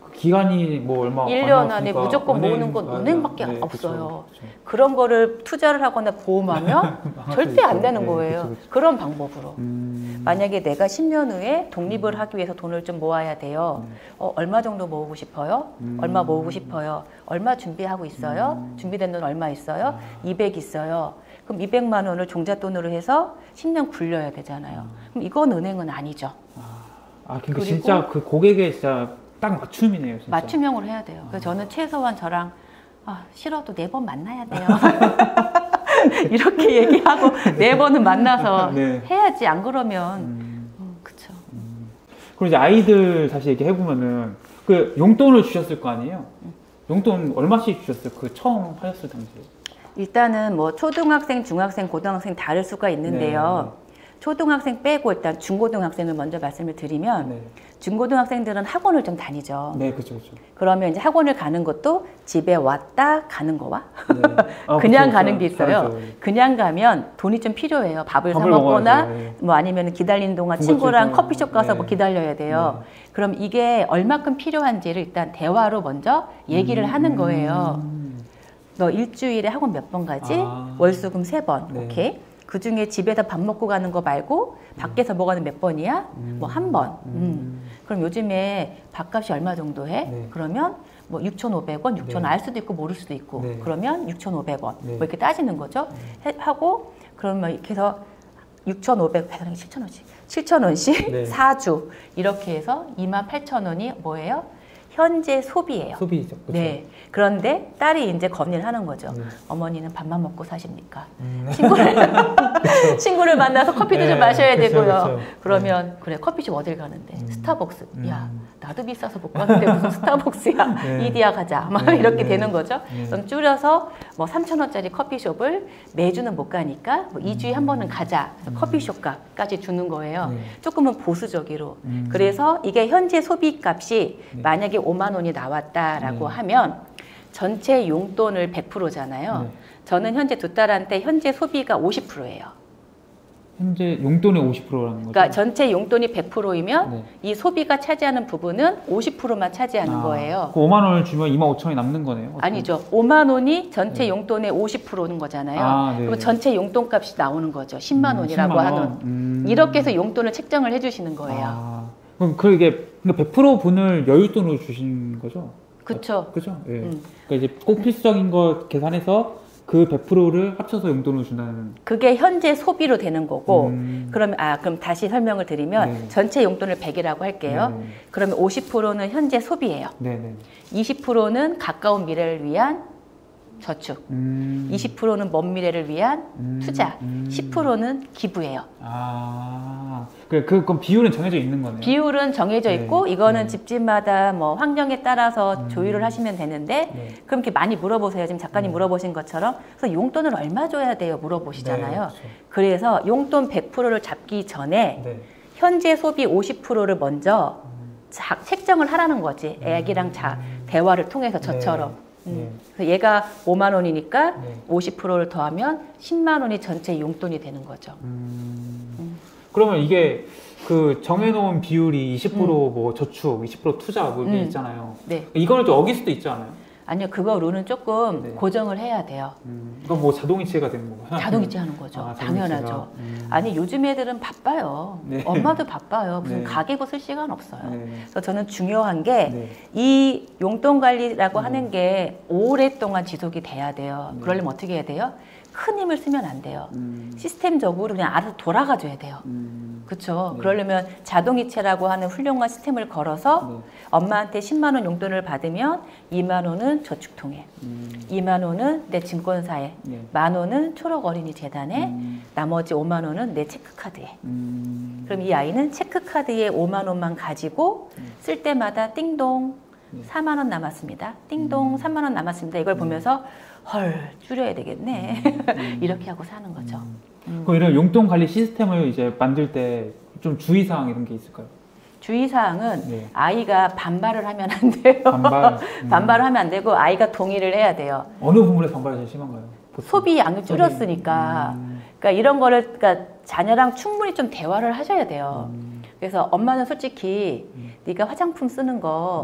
기간이 뭐 얼마 1년 안에 무조건 모으는 건 은행밖에 없어요. 그쵸. 그런 거를 투자를 하거나 보험하면 절대 안 되는 거예요. 그쵸. 그런 방법으로. 만약에 내가 10년 후에 독립을 하기 위해서 돈을 좀 모아야 돼요. 얼마 정도 모으고 싶어요? 얼마 모으고 싶어요? 얼마 준비하고 있어요? 준비된 돈 얼마 있어요? 200 있어요. 그럼 200만 원을 종잣돈으로 해서 10년 굴려야 되잖아요. 그럼 이건 은행은 아니죠. 그러니까 진짜 그 고객의 진짜 딱 맞춤이네요. 진짜. 맞춤형으로 해야 돼요. 그래서 저는 최소한 저랑 싫어도 4번 만나야 돼요. 이렇게 얘기하고 4번은 만나서 네. 해야지. 안 그러면 그쵸. 그리고 이제 아이들 다시 얘기해보면은 그 용돈을 주셨을 거 아니에요? 용돈 얼마씩 주셨어요? 그 처음 하셨을 당시에? 일단은 뭐 초등학생, 중학생, 고등학생 다를 수가 있는데요. 네. 초등학생 빼고 일단 중고등학생을 먼저 말씀을 드리면 네. 중고등학생들은 학원을 좀 다니죠. 네, 그렇죠. 그러면 이제 학원을 가는 것도 집에 왔다 가는 거와 네. 그냥 그쵸, 가는 게 있어요. 그렇죠. 그냥 가면 돈이 좀 필요해요. 밥을 사 먹거나 네. 뭐 아니면 기다리는 동안 친구랑 커피숍 가서 네. 뭐 기다려야 돼요. 네. 그럼 이게 얼마큼 필요한지를 일단 대화로 먼저 얘기를 하는 거예요. 너 일주일에 학원 몇 번 가지? 월수금 3번. 네. 오케이. 그 중에 집에서 밥 먹고 가는 거 말고 밖에서 먹어가는 몇 번이야? 뭐 1번. 그럼 요즘에 밥값이 얼마 정도 해? 네. 그러면 뭐 6,500원, 6,000원 네. 알 수도 있고 모를 수도 있고 네. 그러면 6,500원 네. 뭐 이렇게 따지는 거죠. 하고 그러면 이렇게 해서 6,500, 7,000원씩 7,000원씩 네. 4주 이렇게 해서 28,000원이 뭐예요? 현재 소비예요. 소비죠. 그렇죠? 네. 그런데 딸이 이제 건의를 하는 거죠. 어머니는 밥만 먹고 사십니까? 친구를 만나서 커피도 네, 좀 마셔야 그쵸, 되고요. 그쵸. 그러면 네. 그래 커피숍 어딜 가는데? 스타벅스. 야 나도 비싸서 못 가는데 무슨 스타벅스야. 네. 이디야 가자. 막 네, 이렇게 네. 되는 거죠. 그럼 줄여서 뭐 3,000원짜리 커피숍을 매주는 못 가니까 뭐 2주에 한 번은 가자. 그래서 커피숍 값까지 주는 거예요. 조금은 보수적으로. 그래서 이게 현재 소비값이 만약에 5만 원이 나왔다라고 하면 전체 용돈을 100%잖아요. 저는 현재 두 딸한테 현재 소비가 50%예요. 현재 용돈의 50%라는 거죠? 그러니까 전체 용돈이 100%이면 이 소비가 차지하는 부분은 50%만 차지하는 거예요. 그 5만 원을 주면 2만 5천 원이 남는 거네요? 어떻게? 아니죠. 5만 원이 전체 용돈의 50%는 거잖아요. 그럼 전체 용돈값이 나오는 거죠. 10만 원이라고 10만 원. 하는. 이렇게 해서 용돈을 책정을 해주시는 거예요. 그럼 그게 100% 분을 여윳돈으로 주신 거죠? 그쵸. 그죠? 예. 그러니까 이제 꼭 필수적인 거 계산해서 그 100%를 합쳐서 용돈으로 준다는. 그게 현재 소비로 되는 거고, 그러면, 그럼 다시 설명을 드리면, 네. 전체 용돈을 100이라고 할게요. 네. 그러면 50%는 현재 소비예요. 네. 20%는 가까운 미래를 위한 저축, 20%는 먼 미래를 위한 투자, 10%는 기부예요. 그럼 비율은 정해져 있는 거네요? 비율은 정해져 있고, 이거는 집집마다 뭐 환경에 따라서 조율을 하시면 되는데, 그럼 이렇게 많이 물어보세요. 지금 작가님 물어보신 것처럼. 그래서 용돈을 얼마 줘야 돼요? 물어보시잖아요. 네, 그렇죠. 그래서 용돈 100%를 잡기 전에 현재 소비 50%를 먼저 책정을 하라는 거지. 애기랑 대화를 통해서 저처럼. 그래서 얘가 5만 원이니까 50%를 더하면 10만 원이 전체 용돈이 되는 거죠. 그러면 이게 그 정해놓은 비율이 20% 뭐 저축, 20% 투자 뭐 이게 있잖아요. 네. 이거를 좀 어길 수도 있지 않아요? 아니요, 그거 룰은 조금 고정을 해야 돼요. 이건 뭐 자동이체가 되는 건가요? 자동이체 하는 거죠. 당연하죠. 아니 요즘 애들은 바빠요. 네. 엄마도 바빠요. 무슨 가계부 쓸 시간 없어요. 그래서 저는 중요한 게 이 용돈 관리라고 하는 게 오랫동안 지속이 돼야 돼요. 그러려면 어떻게 해야 돼요? 큰 힘을 쓰면 안 돼요. 시스템적으로 그냥 알아서 돌아가줘야 돼요. 그렇죠. 그러려면 자동이체라고 하는 훌륭한 시스템을 걸어서 엄마한테 10만 원 용돈을 받으면 2만 원은 저축통에, 2만 원은 내 증권사에, 만 원은 초록어린이재단에, 나머지 5만 원은 내 체크카드에. 그럼 이 아이는 체크카드에 5만 원만 가지고 쓸 때마다 띵동 4만 원 남았습니다. 띵동 3만 원 남았습니다. 이걸 보면서 헐 줄여야 되겠네. 이렇게 하고 사는 거죠. 그럼 이런 용돈 관리 시스템을 이제 만들 때 좀 주의사항 이런 게 있을까요? 주의사항은 아이가 반발을 하면 안 돼요. 반발을 하면 안 되고 아이가 동의를 해야 돼요. 어느 부분에서 반발이 제일 심한가요? 소비 양을 줄였으니까. 그러니까 이런 거를 그러니까 자녀랑 충분히 좀 대화를 하셔야 돼요. 그래서 엄마는 솔직히 네가 화장품 쓰는 거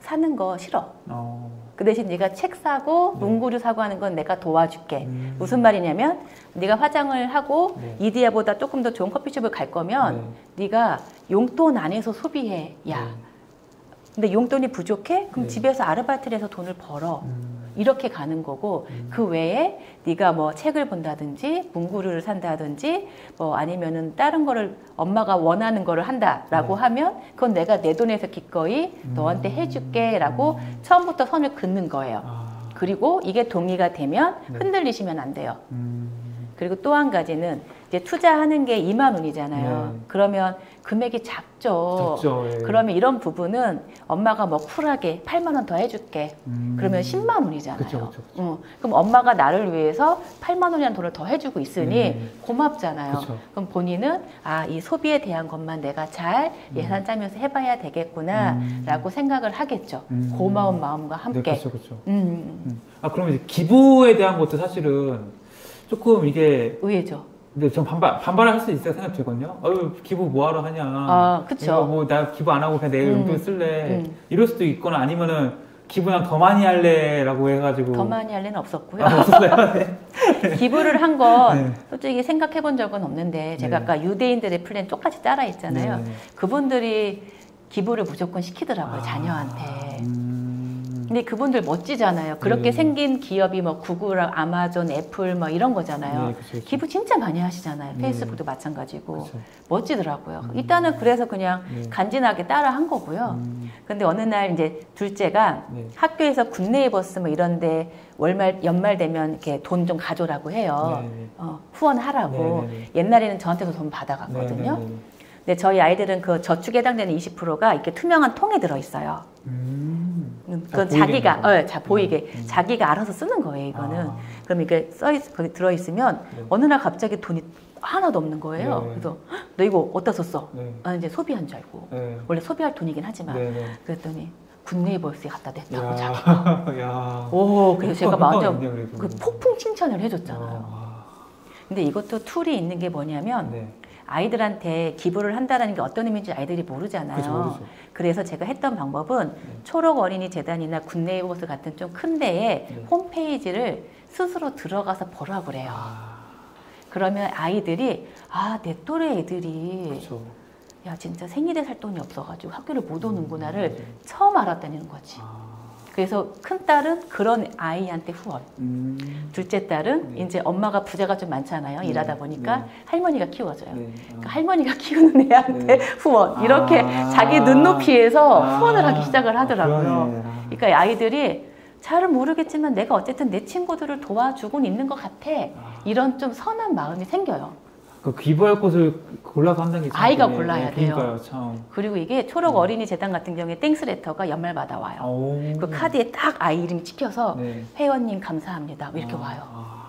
사는 거 싫어. 그 대신 네가 책 사고 문구류 사고 하는 건 내가 도와줄게. 무슨 말이냐면 네가 화장을 하고 이디야보다 조금 더 좋은 커피숍을 갈 거면 네가 용돈 안에서 소비해. 야. 근데 용돈이 부족해? 그럼 집에서 아르바이트를 해서 돈을 벌어. 이렇게 가는 거고 그 외에 네가 뭐 책을 본다든지 문구류를 산다든지 뭐 아니면은 다른 거를 엄마가 원하는 거를 한다라고 하면 그건 내가 내 돈에서 기꺼이 너한테 해줄게 라고 처음부터 선을 긋는 거예요. 그리고 이게 동의가 되면 흔들리시면 안 돼요. 그리고 또 한 가지는 이제 투자하는 게 2만 원이잖아요. 그러면 금액이 작죠. 예. 그러면 이런 부분은 엄마가 뭐 쿨하게 8만 원 더 해줄게. 그러면 10만 원이잖아요. 그쵸. 그럼 엄마가 나를 위해서 8만 원이라는 돈을 더 해주고 있으니 고맙잖아요. 그쵸. 그럼 본인은 아, 이 소비에 대한 것만 내가 잘 예산 짜면서 해봐야 되겠구나 라고 생각을 하겠죠. 고마운 마음과 함께. 네, 그렇죠. 그러면 이제 기부에 대한 것도 사실은 조금 이게 의외죠. 근데 전 반발할 수 있다고 생각 들거든요. 기부 뭐하러 하냐. 아, 그쵸. 뭐 나 기부 안 하고 그냥 내 용돈 쓸래. 이럴 수도 있거나 아니면은 기부는 더 많이 할래라고 해가지고. 더 많이 할래는 없었고요. 없었어요. 네. 기부를 한 건 솔직히 생각해 본 적은 없는데 제가 네. 아까 유대인들의 플랜 똑같이 따라 있잖아요. 네. 그분들이 기부를 무조건 시키더라고요. 자녀한테. 근데 그분들 멋지잖아요. 그렇게 생긴 기업이 뭐 구글, 아마존, 애플 뭐 이런 거잖아요. 네, 그쵸. 기부 진짜 많이 하시잖아요. 페이스북도 마찬가지고. 그쵸. 멋지더라고요. 일단은 그래서 그냥 간지나게 따라 한 거고요. 근데 어느 날 이제 둘째가 학교에서 굿네이버스 뭐 이런데 연말 되면 이렇게 돈 좀 가져라고 해요. 후원하라고. 옛날에는 저한테도 돈 받아갔거든요. 근데 저희 아이들은 그 저축에 해당되는 20%가 이렇게 투명한 통에 들어있어요. 그건 자기가 보이게 자기가 알아서 쓰는 거예요. 이거는. 그럼 이게 거기 들어있으면 어느 날 갑자기 돈이 하나도 없는 거예요. 그래서 너 이거 어디다 썼어? 나는 이제 소비한 줄 알고. 원래 소비할 돈이긴 하지만. 그랬더니 굿네이버스에 갖다 냈다고 자기가. 오, 그래서 제가 완전 그 폭풍 칭찬을 해줬잖아요. 근데 이것도 툴이 있는 게 뭐냐면 아이들한테 기부를 한다는 게 어떤 의미인지 아이들이 모르잖아요. 그쵸. 그래서 제가 했던 방법은 초록 어린이 재단이나 굿네이버스 같은 좀 큰 데에 홈페이지를 스스로 들어가서 보라고 그래요. 그러면 아이들이 내 또래 애들이 야 진짜 생일에 살 돈이 없어가지고 학교를 못 오는구나를 처음 알았다는 거지. 그래서 큰 딸은 그런 아이한테 후원. 둘째 딸은 이제 엄마가 부자가 좀 많잖아요. 일하다 보니까 할머니가 키워줘요. 그러니까 할머니가 키우는 애한테 후원. 이렇게 자기 눈높이에서 후원을 하기 시작을 하더라고요. 그러니까 아이들이 잘은 모르겠지만 내가 어쨌든 내 친구들을 도와주고는 있는 것 같아. 이런 좀 선한 마음이 생겨요. 그 기부할 곳을 골라서 한다는 게 참 아이가 골라야 돼요. 그러니까요, 참. 그리고 이게 초록 어린이 재단 같은 경우에 땡스레터가 연말마다 와요. 그 카드에 딱 아이 이름이 찍혀서 회원님 감사합니다. 이렇게 와요.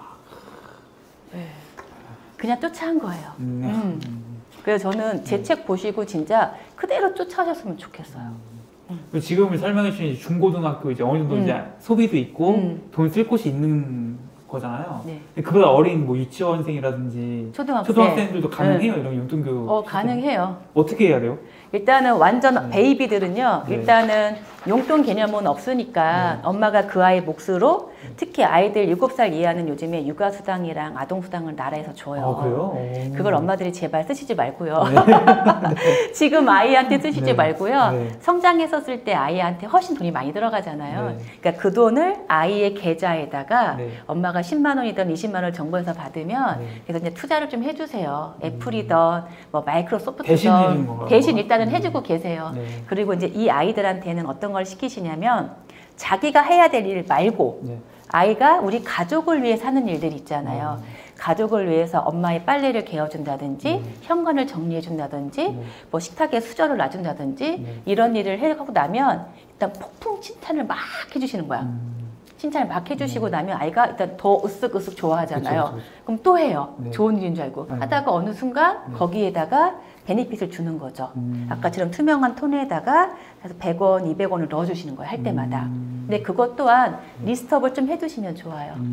그냥 쫓아한 거예요. 그래서 저는 제 책 보시고 진짜 그대로 쫓아가셨으면 좋겠어요. 지금 설명해 주신 중고등학교 이제 어느 정도 이제 소비도 있고 돈 쓸 곳이 있는 거잖아요. 근데 그보다 어린 뭐 유치원생이라든지 초등학생들도 가능해요, 이런 용돈교육? 가능해요. 어떻게 해야 돼요? 일단은 완전 베이비들은요. 일단은 용돈 개념은 없으니까 엄마가 그 아이 몫으로 특히 아이들 7살 이하는 요즘에 육아수당이랑 아동수당을 나라에서 줘요. 그래요? 그걸 엄마들이 제발 쓰시지 말고요. 지금 아이한테 쓰시지 말고요. 성장해서 쓸 때 아이한테 훨씬 돈이 많이 들어가잖아요. 그러니까 그 돈을 아이의 계좌에다가 엄마가 10만 원이든 20만 원을 정부에서 받으면 그래서 이제 투자를 좀 해주세요. 애플이든 뭐 마이크로소프트든 대신 일단은 해주고 계세요. 그리고 이제 이 아이들한테는 어떤 걸 시키시냐면 자기가 해야 될 일 말고 아이가 우리 가족을 위해 사는 일들이 있잖아요. 가족을 위해서 엄마의 빨래를 개어준다든지 현관을 정리해준다든지 뭐 식탁에 수저를 놔준다든지 이런 일을 해가고 나면 일단 폭풍 칭찬을 막 해주시는 거야. 칭찬을 막 해주시고 나면 아이가 일단 더 으쓱으쓱 좋아하잖아요. 그쵸. 그럼 또 해요. 좋은 일인 줄 알고. 하다가 어느 순간 거기에다가 베네핏을 주는 거죠. 아까처럼 투명한 톤에다가 100원, 200원을 넣어주시는 거예요. 할 때마다. 근데 그것 또한 리스트업을 좀 해두시면 좋아요.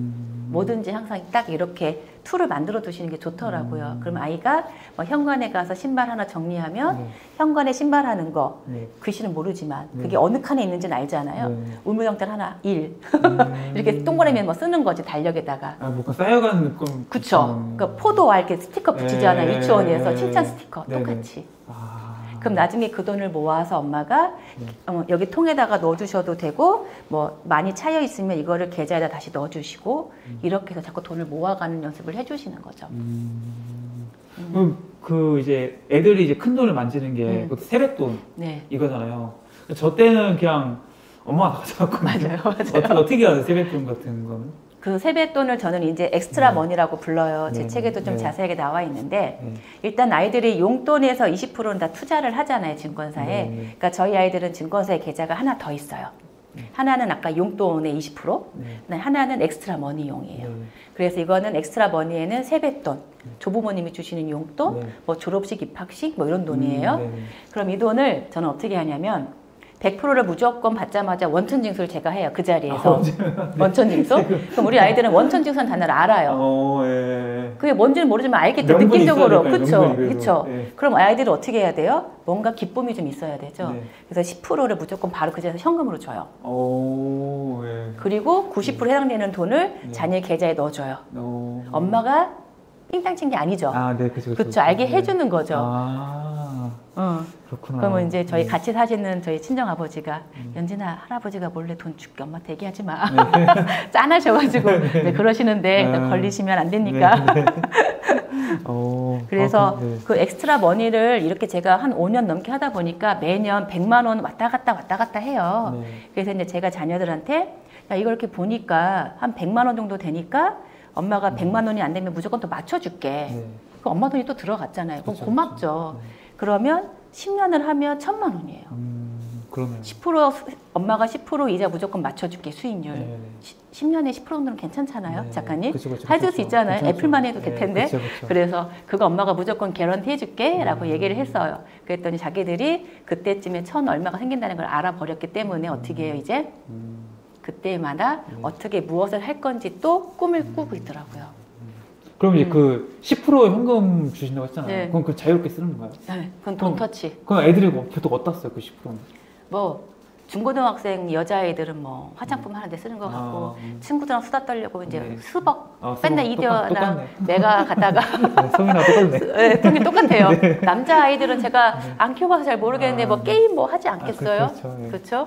뭐든지 항상 딱 이렇게 툴을 만들어 두시는 게 좋더라고요. 그럼 아이가 뭐 현관에 가서 신발 하나 정리하면 현관에 신발 하는 거 글씨는 모르지만 그게 어느 칸에 있는지는 알잖아요. 우물정자 하나 1 이렇게 동그라미 뭐 쓰는 거지 달력에다가. 뭔가 쌓여가는 느낌. 그쵸. 그러니까 포도와 이렇게 스티커 붙이잖아요. 유치원에서 칭찬 스티커 똑같이. 그럼 나중에 그 돈을 모아서 엄마가 여기 통에다가 넣어주셔도 되고 뭐 많이 차여 있으면 이거를 계좌에다 다시 넣어주시고 이렇게 해서 자꾸 돈을 모아가는 연습을 해주시는 거죠. 그럼 그 이제 애들이 이제 큰 돈을 만지는 게 세뱃돈 이거잖아요. 저 때는 그냥 엄마가 가져갔고 맞아요. 어떻게 하세요 세뱃돈 같은 거는? 그 세뱃돈을 저는 이제 엑스트라 머니라고 불러요. 제 책에도 좀 자세하게 나와 있는데 일단 아이들이 용돈에서 20%는 다 투자를 하잖아요. 증권사에. 그러니까 저희 아이들은 증권사에 계좌가 하나 더 있어요. 하나는 아까 용돈의 20%, 하나는 엑스트라 머니용이에요. 그래서 이거는 엑스트라 머니에는 세뱃돈, 조부모님이 주시는 용돈, 뭐 졸업식, 입학식 뭐 이런 돈이에요. 그럼 이 돈을 저는 어떻게 하냐면 100%를 무조건 받자마자 원천징수를 제가 해요. 그 자리에서. 원천징수? 그럼 우리 아이들은 원천징수라는 단어를 알아요. 그게 뭔지는 모르지만 알겠죠. 느낌적으로. 그쵸? 그쵸? 그럼 아이들은 어떻게 해야 돼요? 뭔가 기쁨이 좀 있어야 되죠. 그래서 10%를 무조건 바로 그 자리에서 현금으로 줘요. 그리고 90% 해당되는 돈을 자녀의 계좌에 넣어줘요. 엄마가 삥땅 친 게 아니죠. 그쵸? 알게 해주는 거죠. 그렇구나. 그러면 이제 저희 같이 사시는 저희 친정 아버지가 연진아 할아버지가 몰래 돈 줄게 엄마 대기하지 마. 짠하셔가지고 그러시는데 걸리시면 안 되니까. 그래서 그 엑스트라 머니를 이렇게 제가 한 5년 넘게 하다 보니까 매년 100만 원 왔다 갔다 해요. 그래서 이제 제가 자녀들한테 야 이걸 이렇게 보니까 한 100만 원 정도 되니까 엄마가 100만 원이 안 되면 무조건 또 맞춰줄게. 그 엄마 돈이 또 들어갔잖아요. 그럼 고맙죠. 그러면 10년을 하면 1,000만 원이에요. 그러면 10% 엄마가 10% 이자 무조건 맞춰줄게 수익률. 10년에 10% 정도는 괜찮잖아요, 작가님. 해줄 수 있잖아요. 애플만 해도 될 텐데. 그래서 그거 엄마가 무조건 개런티 해줄게라고 얘기를 했어요. 그랬더니 자기들이 그때쯤에 1,000 얼마가 생긴다는 걸 알아버렸기 때문에 어떻게 해요 이제? 그때마다 어떻게 무엇을 할 건지 또 꿈을 꾸고 있더라고요. 그럼 이제 그 10% 현금 주신다고 했잖아요. 그럼 그 자유롭게 쓰는 건가요? 그건 돈 터치. 그럼 애들이 보통 어디다 써요, 그 10%는? 뭐 중고등학생 여자아이들은 뭐 화장품 하는데 쓰는 것 같고 친구들랑 수다 떨려고 이제 수박 맨날 이디어나 내가 갖다가 성인하고 똑같네. 성인 똑같아요. 남자 아이들은 제가 안 키워봐서 잘 모르겠는데 뭐 게임 뭐 하지 않겠어요? 그렇죠?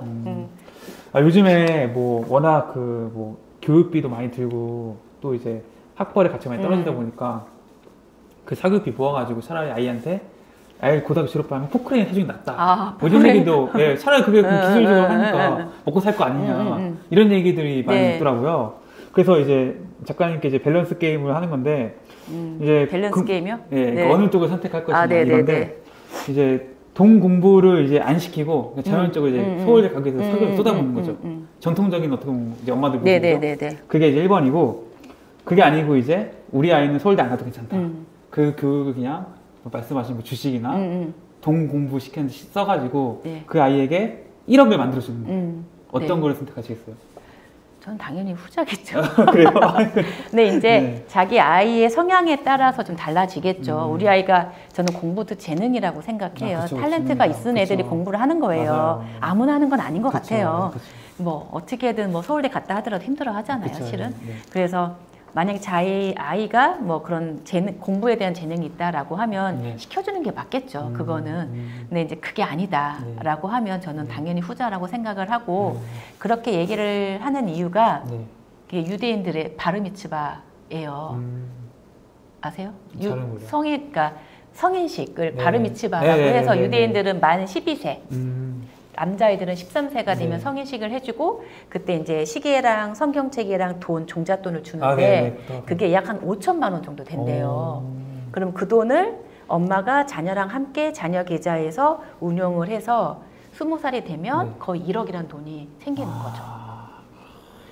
요즘에 뭐 워낙 그 뭐 교육비도 많이 들고 또 이제 학벌의 가치가 많이 떨어지다 보니까 그 사교육비 모아가지고 차라리 아이한테 아이 고등학교 졸업하면 포크레인 사주는 게 낫다. 뭐 이런 얘기도 차라리 그게 기술적으로 하니까 먹고 살 거 아니냐 이런 얘기들이 많이 있더라고요. 그래서 이제 작가님께 이제 밸런스 게임을 하는 건데 이제 밸런스 게임이요? 그러니까 어느 쪽을 선택할 것이냐 이런데 이제 돈 공부를 이제 안 시키고 자연적으로 이제 서울대 가기 위해서 사교육을 쏟아붓는 거죠. 전통적인 어떻게 보면 이제 엄마들 보시죠. 그게 이제 1번이고 그게 아니고 이제 우리 아이는 서울대 안 가도 괜찮다. 그 교육을 그냥 말씀하신 그 주식이나 돈 공부 시키는 데 써가지고 그 아이에게 1억을 만들어주는 어떤 거를 선택하시겠어요? 저는 당연히 후자겠죠. 그래요? 근데 이제 자기 아이의 성향에 따라서 좀 달라지겠죠. 우리 아이가 저는 공부도 재능이라고 생각해요. 탤런트가 있는 애들이 공부를 하는 거예요. 맞아요. 아무나 하는 건 아닌 것 같아요. 뭐 어떻게든 뭐 서울대 갔다 하더라도 힘들어 하잖아요, 실은. 그래서 만약에 자기 아이가 뭐 그런 공부에 대한 재능이 있다라고 하면 시켜주는 게 맞겠죠. 그거는. 근데 이제 그게 아니다라고 하면 저는 당연히 후자라고 생각을 하고 그렇게 얘기를 하는 이유가 유대인들의 바르미츠바예요. 아세요? 그러니까 성인식을 바르미츠바라고 해서 유대인들은 만 12세. 남자아이들은 13세가 되면 성인식을 해주고 그때 이제 시계랑 성경책이랑 돈, 종잣돈을 주는데 그게 약 한 5천만 원 정도 된대요. 그럼 그 돈을 엄마가 자녀랑 함께 자녀 계좌에서 운용을 해서 20살이 되면 거의 1억이라는 돈이 생기는 거죠.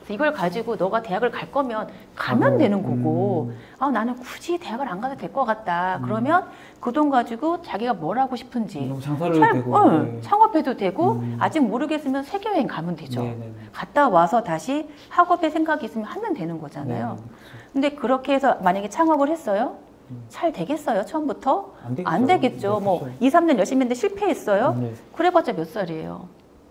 그래서 이걸 가지고 너가 대학을 갈 거면 가면 되는 거고 아 나는 굳이 대학을 안 가도 될 것 같다. 그러면 그 돈 가지고 자기가 뭘 하고 싶은지 장사를 되고 네. 창업해도 되고 아직 모르겠으면 세계여행 가면 되죠. 네네. 갔다 와서 다시 학업에 생각이 있으면 하면 되는 거잖아요. 네. 근데 그렇게 해서 만약에 창업을 했어요? 잘 되겠어요? 처음부터? 안 되겠죠. 네, 뭐 그렇죠. 2, 3년 열심히 했는데 실패했어요? 네. 그래봤자 몇 살이에요?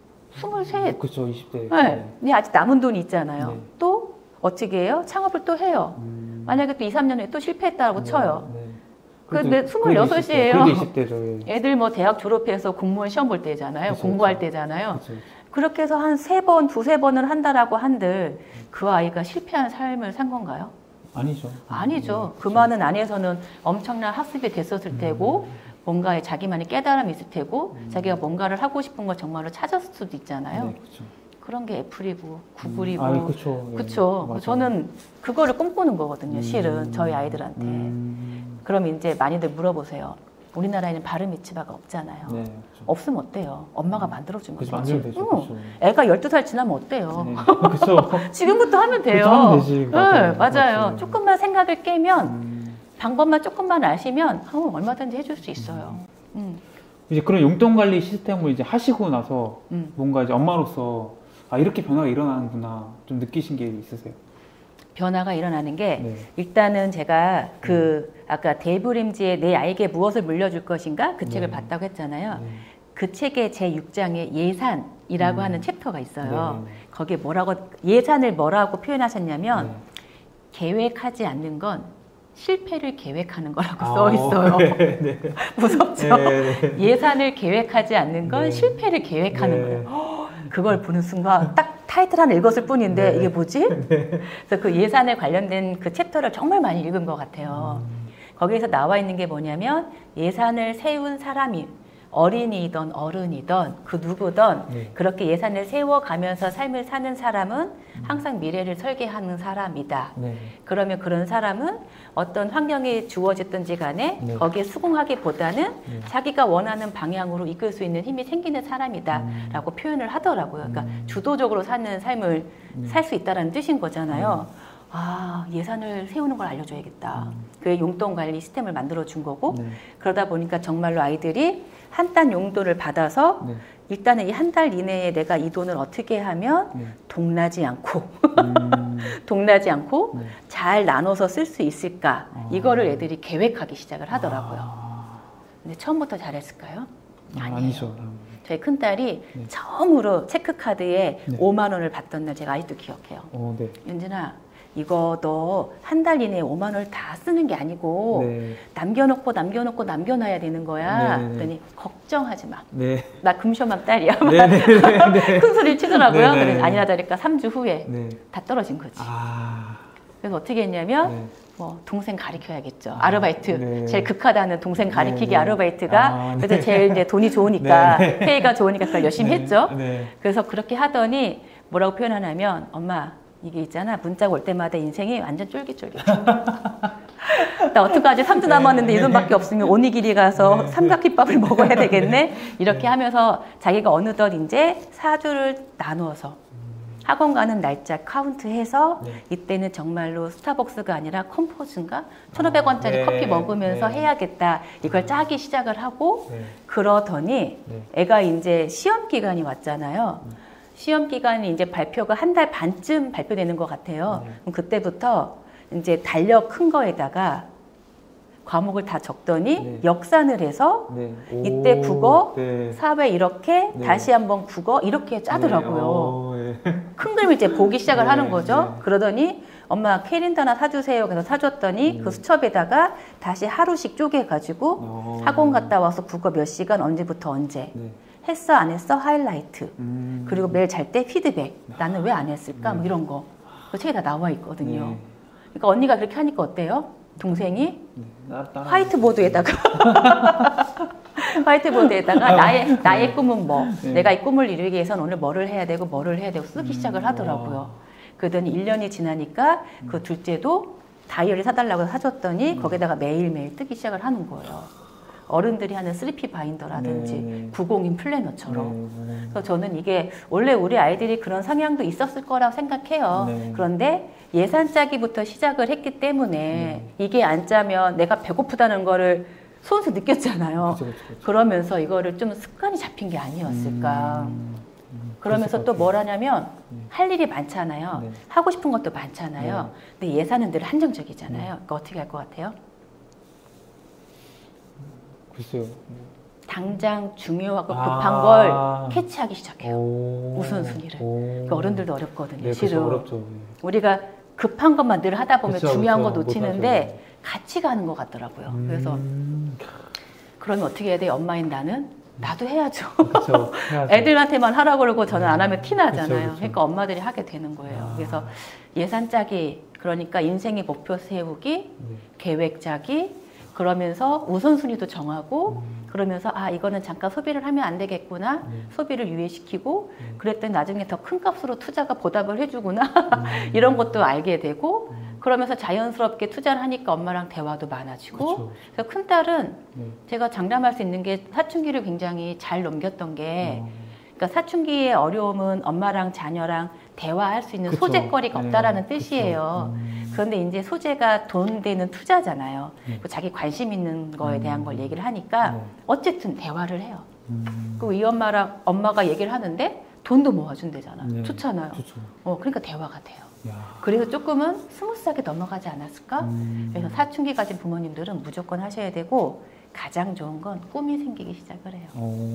23. 그렇죠. 20대. 네. 근데 아직 남은 돈이 있잖아요. 네. 또 어떻게 해요? 창업을 또 해요. 만약에 또 2, 3년 후에 또 실패했다고 쳐요. 네. 근데 26이에요. 그래도 20대죠. 애들 뭐 대학 졸업해서 공무원 시험 볼 때잖아요. 그쵸, 공부할 그쵸. 때잖아요. 그쵸. 그렇게 해서 한 3번, 2-3번을 한다라고 한들 그 아이가 실패한 삶을 산 건가요? 아니죠. 아니죠. 그 많은 안에서는 엄청난 학습이 됐었을 테고 뭔가에 자기만의 깨달음이 있을 테고 자기가 뭔가를 하고 싶은 걸 정말로 찾았을 수도 있잖아요. 네, 그렇죠. 그런 게 애플이고 구글이고 그렇죠. 그렇죠. 저는 그거를 꿈꾸는 거거든요. 실은 저희 아이들한테. 그럼 이제 많이들 물어보세요. 우리나라에는 바르 미츠바가 없잖아요. 네, 그렇죠. 없으면 어때요? 엄마가 만들어주면 그렇죠. 되지. 만들면 되죠. 그렇죠. 애가 12살 지나면 어때요? 네, 그렇죠. 지금부터 하면 돼요. 그렇죠, 하면 되지. 네, 맞아요. 맞아요. 조금만 생각을 깨면 방법만 조금만 아시면 얼마든지 해줄 수 있어요. 이제 그런 용돈 관리 시스템을 이제 하시고 나서 뭔가 이제 엄마로서 이렇게 변화가 일어나는구나 좀 느끼신 게 있으세요? 변화가 일어나는 게 네. 일단은 제가 아까 데이브 림지의 내 아이에게 무엇을 물려줄 것인가 그 책을 봤다고 했잖아요. 그 책의 제6장에 예산이라고 하는 챕터가 있어요. 거기에 예산을 뭐라고 표현하셨냐면 계획하지 않는 건 실패를 계획하는 거라고 써 있어요. 네. 무섭죠? 네. 예산을 계획하지 않는 건 네. 실패를 계획하는 네. 거예요. 그걸 보는 순간 딱 타이틀 하나 읽었을 뿐인데 이게 뭐지? 그래서 그 예산에 관련된 그 챕터를 정말 많이 읽은 것 같아요. 거기에서 나와 있는 게 뭐냐면 예산을 세운 사람이 어린이든 어른이든 그 누구든 그렇게 예산을 세워가면서 삶을 사는 사람은 항상 미래를 설계하는 사람이다. 그러면 그런 사람은 어떤 환경이 주어졌든지 간에 거기에 수긍하기보다는 자기가 원하는 방향으로 이끌 수 있는 힘이 생기는 사람이다 라고 표현을 하더라고요. 그러니까 주도적으로 사는 삶을 살 수 있다는 뜻인 거잖아요. 예산을 세우는 걸 알려줘야겠다. 그 용돈 관리 시스템을 만들어 준 거고 그러다 보니까 정말로 아이들이 한 달 용돈을 받아서 일단은 이 한 달 이내에 내가 이 돈을 어떻게 하면 동나지 않고 동나지 않고 잘 나눠서 쓸 수 있을까 이거를 애들이 계획하기 시작을 하더라고요. 근데 처음부터 잘했을까요? 아니죠. 저희 큰딸이 처음으로 체크카드에 5만 원을 받던 날 제가 아직도 기억해요. 윤진아 이거 너 한 달 이내에 5만 원을 다 쓰는 게 아니고 남겨놓고 남겨놔야 되는 거야. 그랬더니 걱정하지 마. 나 금쇼맘 딸이야. 큰 소리를 치더라고요. 그래서 아니라 다를까 3주 후에 다 떨어진 거지. 그래서 어떻게 했냐면 뭐 동생 가르쳐야겠죠. 아르바이트. 제일 극하다는 동생 가르치기 아르바이트가 그래서 제일 이제 돈이 좋으니까 페이가 좋으니까 그걸 열심히 했죠. 그래서 그렇게 하더니 뭐라고 표현하냐면 엄마 이게 있잖아 문자가 올 때마다 인생이 완전 쫄깃쫄깃. 나 어떡하지 3주 남았는데 이 돈밖에 없으면 오니기리 가서 삼각김밥을 먹어야 되겠네. 이렇게 하면서 자기가 어느덧 이제 4주를 나누어서 학원 가는 날짜 카운트해서 이때는 정말로 스타벅스가 아니라 컴포즈인가 1,500원짜리 커피 먹으면서 해야겠다. 이걸 짜기 시작을 하고 그러더니 애가 이제 시험 기간이 왔잖아요. 시험 기간이 이제 발표가 한 달 반쯤 발표되는 것 같아요. 그럼 그때부터 이제 달력 큰 거에다가 과목을 다 적더니 역산을 해서 이때 국어, 사회 이렇게 다시 한번 국어 이렇게 짜더라고요. 큰 그림을 이제 보기 시작을 하는 거죠. 그러더니 엄마 캘린더 하나 사주세요. 그래서 사줬더니 그 수첩에다가 다시 하루씩 쪼개가지고 학원 갔다 와서 국어 몇 시간 언제부터 언제 했어 안 했어 하이라이트 그리고 매일 잘 때 피드백 나는 왜 안 했을까 뭐 이런 거 그 책에 다 나와 있거든요. 그러니까 언니가 그렇게 하니까 어때요? 동생이 화이트보드에다가 나의 꿈은 뭐 내가 이 꿈을 이루기 위해서는 오늘 뭐를 해야 되고 쓰기 시작을 하더라고요. 그러더니 1년이 지나니까 그 둘째도 다이어리 사달라고 사줬더니 거기다가 매일매일 뜨기 시작을 하는 거예요. 어른들이 하는 슬리피 바인더라든지 네. 902 플래너처럼. 네. 그래서 저는 이게 원래 우리 아이들이 그런 성향도 있었을 거라고 생각해요. 네. 그런데 예산 짜기부터 시작을 했기 때문에 이게 안 짜면 내가 배고프다는 거를 손수 느꼈잖아요. 그쵸. 그러면서 이거를 좀 습관이 잡힌 게 아니었을까. 그러면서 또 뭘 하냐면 할 일이 많잖아요. 네. 하고 싶은 것도 많잖아요. 근데 예산은 늘 한정적이잖아요. 그러니까 어떻게 할 것 같아요? 글쎄요. 당장 중요하고 급한 걸 캐치하기 시작해요. 우선순위를. 그러니까 어른들도 어렵거든요. 네, 실은. 어렵죠. 우리가 급한 것만 늘 하다 보면 그쵸, 중요한 그쵸. 거 놓치는데 같이 가는 것 같더라고요. 그래서 그러면 어떻게 해야 돼요? 엄마인 나도 해야죠. 그쵸, 해야죠. 애들한테만 하라고 그러고 저는 안 하면 티 나잖아요. 그쵸. 그러니까 엄마들이 하게 되는 거예요. 그래서 예산 짜기, 그러니까 인생의 목표 세우기, 계획 짜기, 그러면서 우선순위도 정하고 그러면서 아 이거는 잠깐 소비를 하면 안 되겠구나, 소비를 유예시키고 그랬더니 나중에 더 큰 값으로 투자가 보답을 해주구나 이런 것도 알게 되고 그러면서 자연스럽게 투자를 하니까 엄마랑 대화도 많아지고. 그쵸. 그래서 큰딸은 제가 장담할 수 있는 게 사춘기를 굉장히 잘 넘겼던 게 그러니까 사춘기의 어려움은 엄마랑 자녀랑 대화할 수 있는 그쵸. 소재거리가 없다라는 네, 뜻이에요. 그런데 이제 소재가 돈 되는 투자잖아요. 자기 관심 있는 거에 대한 걸 얘기를 하니까 어쨌든 대화를 해요. 그리고 이 엄마가 얘기를 하는데 돈도 모아준대잖아. 네. 좋잖아요. 좋죠. 그러니까 대화가 돼요. 야. 그래서 조금은 스무스하게 넘어가지 않았을까? 그래서 사춘기 가진 부모님들은 무조건 하셔야 되고 가장 좋은 건 꿈이 생기기 시작을 해요.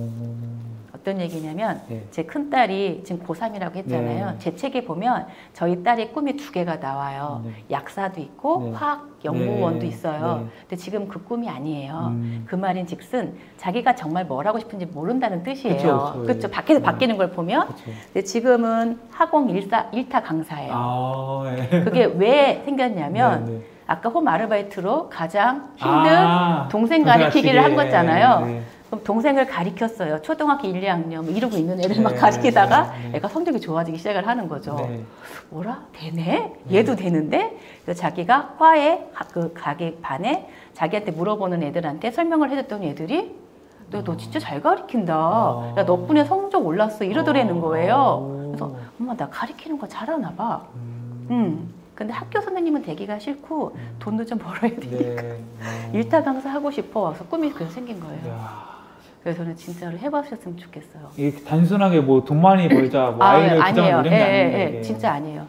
어떤 얘기냐면 제 큰딸이 지금 고3이라고 했잖아요. 네. 제 책에 보면 저희 딸의 꿈이 2개가 나와요. 약사도 있고 화학 연구원도 있어요. 근데 지금 그 꿈이 아니에요. 그 말인 즉슨 자기가 정말 뭘 하고 싶은지 모른다는 뜻이에요. 그렇죠. 밖에서 바뀌는 걸 보면. 근데 지금은 학원 일타 강사예요. 그게 왜 생겼냐면 아까 홈 아르바이트로 가장 힘든 동생 가리키기를 한 거잖아요. 그럼 동생을 가리켰어요. 초등학교 1, 2학년 뭐 이러고 있는 애를 막 가리키다가 애가 성적이 좋아지기 시작을 하는 거죠. 뭐라? 되네? 얘도 되는데? 그래서 자기가 과에 그 가게 반에 자기한테 물어보는 애들한테 설명을 해줬더니 애들이 너 진짜 잘 가리킨다. 야, 덕분에 성적 올랐어. 이러더라는 거예요. 그래서 엄마 나 가리키는 거 잘하나 봐. 근데 학교 선생님은 되기가 싫고 돈도 좀 벌어야 되니까 일타 강사 하고 싶어 와서 꿈이 그래서 생긴 거예요. 그래서 저는 진짜로 해보셨으면 좋겠어요. 이게 단순하게 뭐 돈 많이 벌자, 뭐 아이를 부자로 이런 게 아니에요. 진짜 아니에요.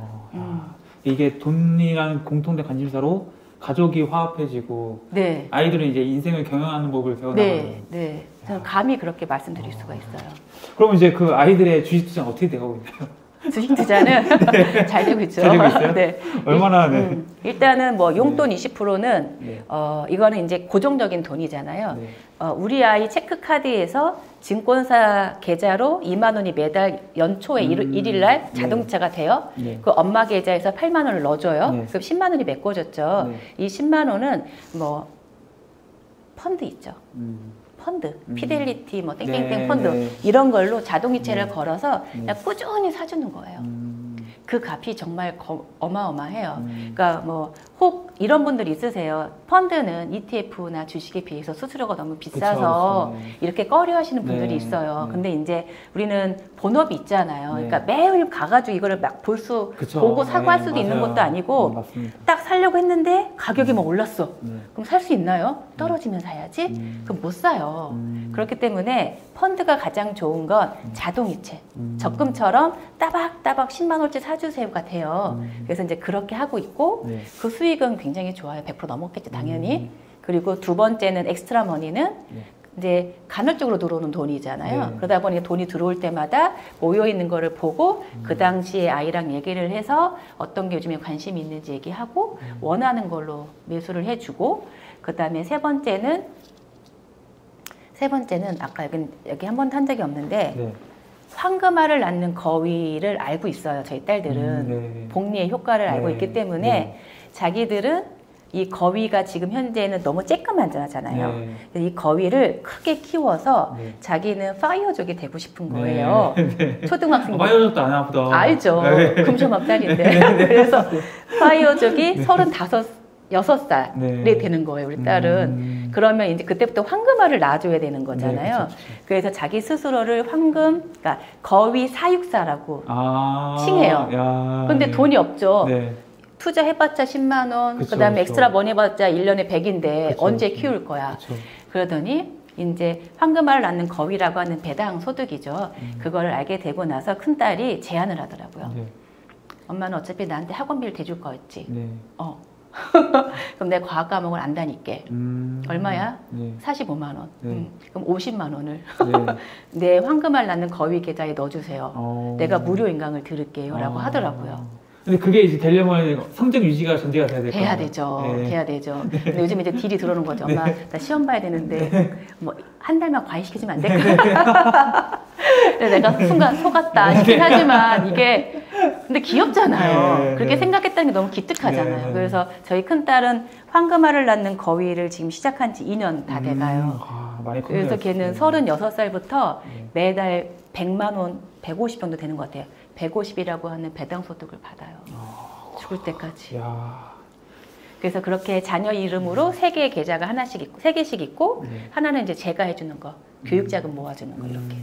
이게 돈이라는 공통된 관심사로 가족이 화합해지고 아이들은 이제 인생을 경영하는 법을 배워나가는. 저는 감히 그렇게 말씀드릴 수가 있어요. 그럼 이제 그 아이들의 주식 투자는 어떻게 돼가고 있나요? 주식 투자는 잘 되고 있죠. 잘 되고 있어요? 네. 얼마나, 일단은 뭐 용돈 20%는, 이거는 이제 고정적인 돈이잖아요. 우리 아이 체크카드에서 증권사 계좌로 2만 원이 매달 연초에 1일 날 자동차가 돼요. 그 엄마 계좌에서 8만 원을 넣어줘요. 그럼 10만 원이 메꿔졌죠. 이 10만 원은 뭐, 펀드 있죠. 펀드, 피델리티, 뭐 땡땡땡 펀드 이런 걸로 자동이체를 걸어서 그냥 꾸준히 사주는 거예요. 그 값이 정말 어마어마해요. 그러니까 뭐 혹 이런 분들 있으세요. 펀드는 ETF나 주식에 비해서 수수료가 너무 비싸서 이렇게 꺼려하시는 분들이 있어요. 근데 이제 우리는 본업이 있잖아요. 그러니까 매일 가가지고 이거를 막 보고 사고 할 수도 있는 것도 아니고 딱 사려고 했는데 가격이 막 올랐어. 그럼 살 수 있나요? 떨어지면 사야지. 그럼 못 사요. 그렇기 때문에 펀드가 가장 좋은 건 자동이체. 적금처럼 따박따박 10만 원치 사주세요 같아요. 그래서 이제 그렇게 하고 있고 그 수익은 굉장히 좋아요. 100% 넘었겠죠, 당연히. 그리고 두 번째는 엑스트라 머니는 이제 간헐적으로 들어오는 돈이잖아요. 그러다 보니 돈이 들어올 때마다 모여 있는 거를 보고 그 당시에 아이랑 얘기를 해서 어떤 게 요즘에 관심이 있는지 얘기하고 원하는 걸로 매수를 해주고 그 다음에 세 번째는 아까 여기 한 번도 한 적이 없는데 황금알을 낳는 거위를 알고 있어요. 저희 딸들은 복리의 효과를 알고 있기 때문에 자기들은 이 거위가 지금 현재는 너무 쬐끄만하잖아요. 이 거위를 크게 키워서 자기는 파이어족이 되고 싶은 거예요. 초등학생. 파이어족도 안 아프다. 알죠. 금쇼막 딸인데. 그래서 파이어족이 35 6살이 네. 되는 거예요, 우리 딸은. 그러면 이제 그때부터 황금알을 낳아줘야 되는 거잖아요. 네, 그쵸. 그래서 자기 스스로를 그러니까 거위 사육사라고 칭해요. 근데 돈이 없죠. 네. 투자해봤자 10만 원, 그쵸, 그다음에 그쵸. 엑스트라 머니 해봤자 1년에 100인데 그쵸, 언제 그쵸. 키울 거야. 그쵸. 그러더니 이제 황금알을 낳는 거위라고 하는 배당 소득이죠. 그걸 알게 되고 나서 큰딸이 제안을 하더라고요. 네. 엄마는 어차피 나한테 학원비를 대줄 거였지. 네. 그럼 내가 과학 과목을 안 다닐게. 얼마야? 네. 45만 원. 네. 그럼 50만 원을 네. 내 황금알 낳는 거위 계좌에 넣어주세요. 내가 무료 인강을 들을게요. 라고 하더라고요. 근데 그게 이제 되려면 성적 유지가 전제가 돼야 될 거예요. 돼야 되죠. 네. 돼야 되죠. 근데 요즘 이제 딜이 들어오는 거죠. 엄마, 나 시험 봐야 되는데, 뭐, 한 달만 과외시키지면 안 될까? 근데 내가 순간 속았다 싶긴 하지만, 이게, 근데 귀엽잖아요. 네, 그렇게 네. 생각했다는 게 너무 기특하잖아요. 네, 네. 그래서 저희 큰딸은 황금알을 낳는 거위를 지금 시작한 지 2년 다 돼가요. 많이 컸네요. 그래서 걔는 36살부터 매달 100만 원, 150 정도 되는 것 같아요. 150이라고 하는 배당 소득을 받아요. 죽을 때까지. 야. 그래서 그렇게 자녀 이름으로 3개의 계좌가 하나씩 있고, 3개씩 있고, 네. 하나는 이제 제가 해주는 거, 교육자금 모아주는 거, 이렇게.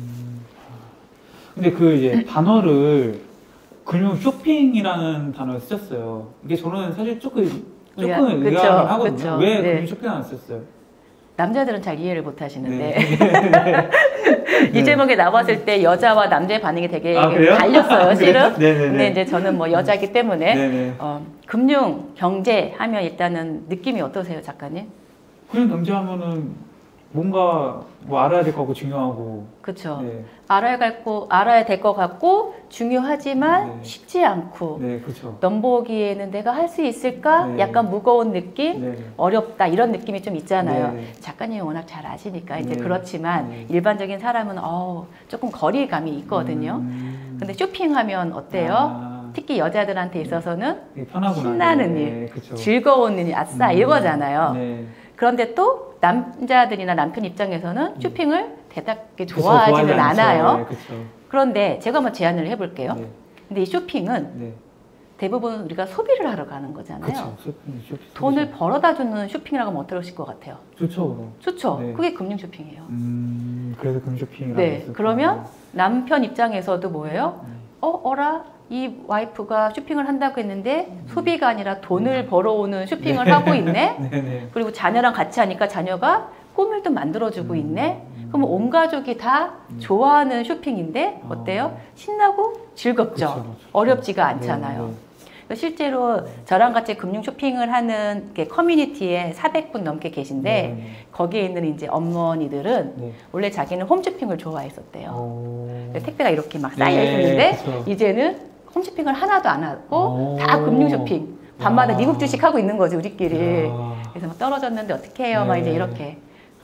근데 그 이제 단어를 금융 쇼핑이라는 단어를 쓰셨어요. 이게 저는 사실 조금 그쵸, 의아하긴 하거든요. 그쵸. 왜 네. 금융 쇼핑을 쓰셨어요? 남자들은 잘 이해를 못 하시는데, 네. 이 제목에 나왔을 때 여자와 남자의 반응이 되게 그래요? 갈렸어요, 실은. 네네네. 근데 이제 저는 뭐 여자이기 때문에, 네네. 금융, 경제 하면 일단은 느낌이 어떠세요, 작가님? 그냥 경제하면은 뭔가 뭐 알아야 될 거고 중요하고. 그렇죠. 네. 알아야 될 것 같고 중요하지만 네. 쉽지 않고 네, 그렇죠. 넘보기에는 내가 할 수 있을까? 네. 약간 무거운 느낌? 네. 어렵다 이런 느낌이 좀 있잖아요. 네. 작가님이 워낙 잘 아시니까 이제 네. 그렇지만 네. 일반적인 사람은 조금 거리감이 있거든요. 근데 쇼핑하면 어때요? 특히 여자들한테 있어서는 되게 편하구나. 신나는 네, 일, 그쵸. 즐거운 일, 아싸 이거잖아요. 네. 그런데 또 남자들이나 남편 입장에서는 쇼핑을 대단하게 그쵸, 좋아하지는 좋아하지 않아요. 않죠. 네, 그쵸. 그런데 제가 한번 제안을 해볼게요. 네. 근데 이 쇼핑은 네. 대부분 우리가 소비를 하러 가는 거잖아요. 그쵸. 쇼핑. 돈을 벌어다 주는 쇼핑이라고 하면 어떠실 것 같아요? 좋죠, 그럼. 좋죠. 네. 그게 금융 쇼핑이에요. 그래서 금융 쇼핑이라고 네. 했었구나. 그러면 남편 입장에서도 뭐예요? 네. 어라? 이 와이프가 쇼핑을 한다고 했는데 소비가 아니라 돈을 벌어오는 쇼핑을 하고 있네? 네네. 그리고 자녀랑 같이 하니까 자녀가 꿈을 또 만들어주고 있네? 그럼 온 가족이 다 좋아하는 쇼핑인데 어때요? 신나고 즐겁죠? 그쵸. 어렵지가 않잖아요. 네. 실제로 저랑 같이 금융 쇼핑을 하는 커뮤니티에 400분 넘게 계신데 네. 거기에 있는 이제 어머니들은 네. 원래 자기는 홈쇼핑을 좋아했었대요. 오. 택배가 이렇게 막 네, 쌓여 있는데 그쵸. 이제는 홈쇼핑을 하나도 안 하고 오. 다 금융 쇼핑. 밤마다 야. 미국 주식 하고 있는 거지 우리끼리. 야. 그래서 막 떨어졌는데 어떻게 해요? 막 네. 이제 이렇게.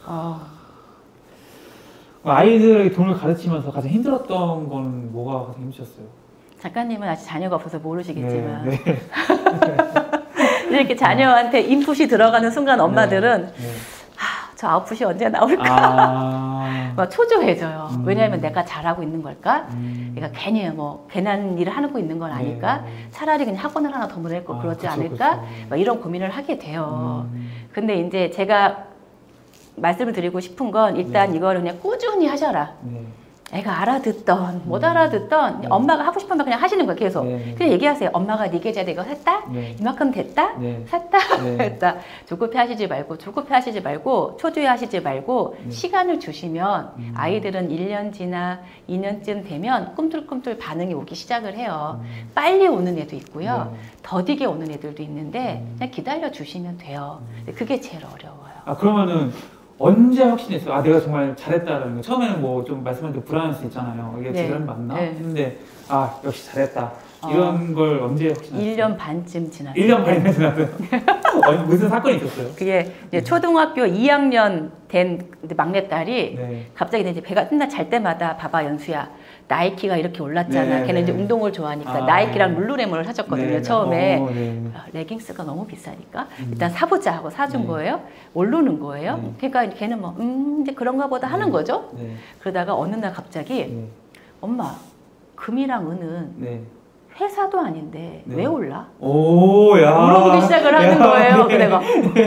아이들에게 돈을 가르치면서 가장 힘들었던 건 뭐가 가장 힘드셨어요? 작가님은 아직 자녀가 없어서 모르시겠지만 네. 네. 이렇게 자녀한테 인풋이 들어가는 순간 엄마들은 네. 저 아웃풋이 언제 나올까? 막 초조해져요. 왜냐하면 내가 잘하고 있는 걸까? 그러니까 괜히 뭐 괜한 일을 하고 있는 건 아닐까? 차라리 그냥 학원을 하나 더 보낼 거 그러지 그쵸, 않을까? 그쵸. 막 이런 고민을 하게 돼요. 근데 이제 제가 말씀을 드리고 싶은 건 일단 이거를 그냥 꾸준히 하셔라. 네. 애가 알아듣던 못 알아듣던 엄마가 하고 싶은 말 그냥 하시는 거예요. 계속 그냥 얘기하세요. 엄마가 네 계좌에 이거 샀다? 이만큼 됐다? 샀다? 했다. 조급해 하시지 말고 초조해 하시지 말고 시간을 주시면 아이들은 1년 지나 2년쯤 되면 꿈틀꿈틀 반응이 오기 시작을 해요. 빨리 오는 애도 있고요. 더디게 오는 애들도 있는데 그냥 기다려 주시면 돼요. 그게 제일 어려워요. 그러면은 언제 확신했어요? 내가 정말 잘했다는 거. 처음에는 뭐 좀 말씀하신 그 불안할 수 있잖아요. 이게 지금 맞나? 했는데 역시 잘했다. 이런 걸 언제 확신하셨어요? 1년 반쯤 지났어요. 1년 반이나 지났어요? 무슨 사건이 있었어요? 그게 이제 초등학교 2학년 된 막내딸이 갑자기 이제 배가 맨날 잘 때마다 봐봐 연수야 나이키가 이렇게 올랐잖아. 걔는 이제 운동을 좋아하니까 나이키랑 룰루레몬을 사줬거든요. 처음에 레깅스가 너무 비싸니까 일단 사보자 하고 사준 거예요. 오르는 거예요. 그러니까 걔는 뭐 이제 그런가 보다 하는 거죠. 그러다가 어느 날 갑자기 엄마 금이랑 은은 회사도 아닌데 네. 왜 올라? 오, 야. 물어보기 시작을 하는 거예요. 그래서 내가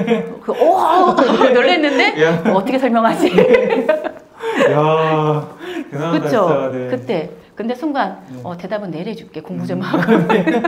놀랬는데 어떻게 설명하지? 야, 대단하다. 그쵸? 진짜, 네. 그때 근데 순간 네. 대답은 내일 해줄게. 공부 좀 하고.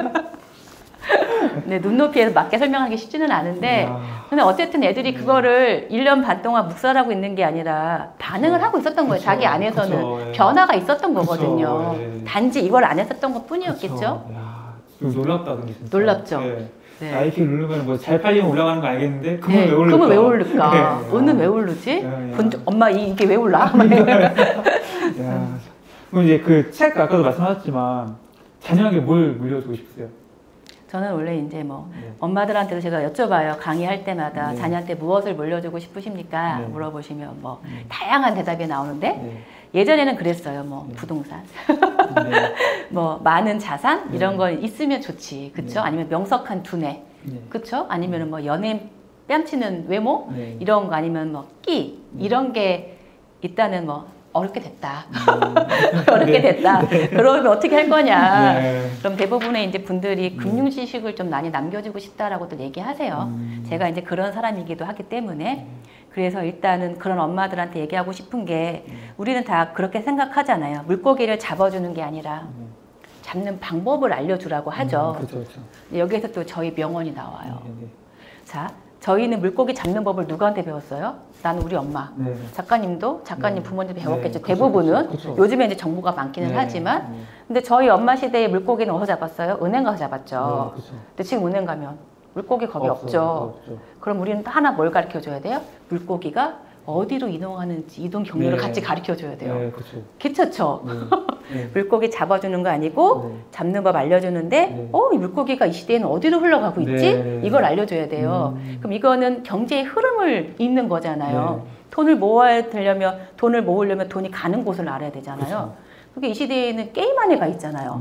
네, 눈높이에서 맞게 설명하기 쉽지는 않은데 근데 어쨌든 애들이 그거를 1년 반 동안 묵살하고 있는 게 아니라 반응을 하고 있었던 거예요. 자기 안에서는 변화가 있었던 거거든요. 단지 이걸 안 했었던 것 뿐이었겠죠? 야, 놀랍다. 근데 진짜. 놀랍죠? 네. 네. IQ 누르면 뭐 잘 팔리면 올라가는 거 알겠는데 금은 왜 오를까? 금은 왜 오를까? 네. 은은 왜 오르지? 엄마 이게 왜 올라? 야. 그럼 이제 그 책 아까도 말씀하셨지만 자녀에게 뭘 물려주고 싶으세요? 저는 원래 이제 엄마들한테도 제가 여쭤봐요. 강의할 때마다 네. 자녀한테 무엇을 물려주고 싶으십니까? 네. 물어보시면 다양한 대답이 나오는데 예전에는 그랬어요. 부동산, 많은 자산 이런 거 있으면 좋지, 그쵸? 아니면 명석한 두뇌, 그쵸? 아니면 연예인 뺨치는 외모 이런 거 아니면 끼 이런 게 일단은 어렵게 됐다. 어렵게 됐다. 그러면 어떻게 할 거냐. 그럼 대부분의 이제 분들이 금융 지식을 좀 많이 남겨주고 싶다라고도 얘기하세요. 제가 이제 그런 사람이기도 하기 때문에. 그래서 일단은 그런 엄마들한테 얘기하고 싶은 게 우리는 다 그렇게 생각하잖아요. 물고기를 잡아주는 게 아니라 잡는 방법을 알려주라고 하죠. 그렇죠. 여기에서 또 저희 명언이 나와요. 자, 저희는 물고기 잡는 법을 누구한테 배웠어요? 나는 우리 엄마. 작가님도 작가님 부모님 배웠겠죠. 대부분은. 그쵸. 요즘에 이제 정보가 많기는 하지만. 근데 저희 엄마 시대에 물고기는 어디서 잡았어요? 은행 가서 잡았죠. 근데 지금 은행 가면 물고기 거기 없죠. 그럼 우리는 하나 뭘 가르쳐 줘야 돼요? 물고기가 어디로 이동하는지 이동 경로를 같이 가르쳐 줘야 돼요. 괜찮죠? 물고기 잡아주는 거 아니고 잡는 법 알려주는데 이 물고기가 이 시대에는 어디로 흘러가고 있지? 이걸 알려줘야 돼요. 그럼 이거는 경제의 흐름을 잇는 거잖아요. 돈을 모으려면 돈이 가는 곳을 알아야 되잖아요. 그게 이 시대에는 게임 안에 가 있잖아요.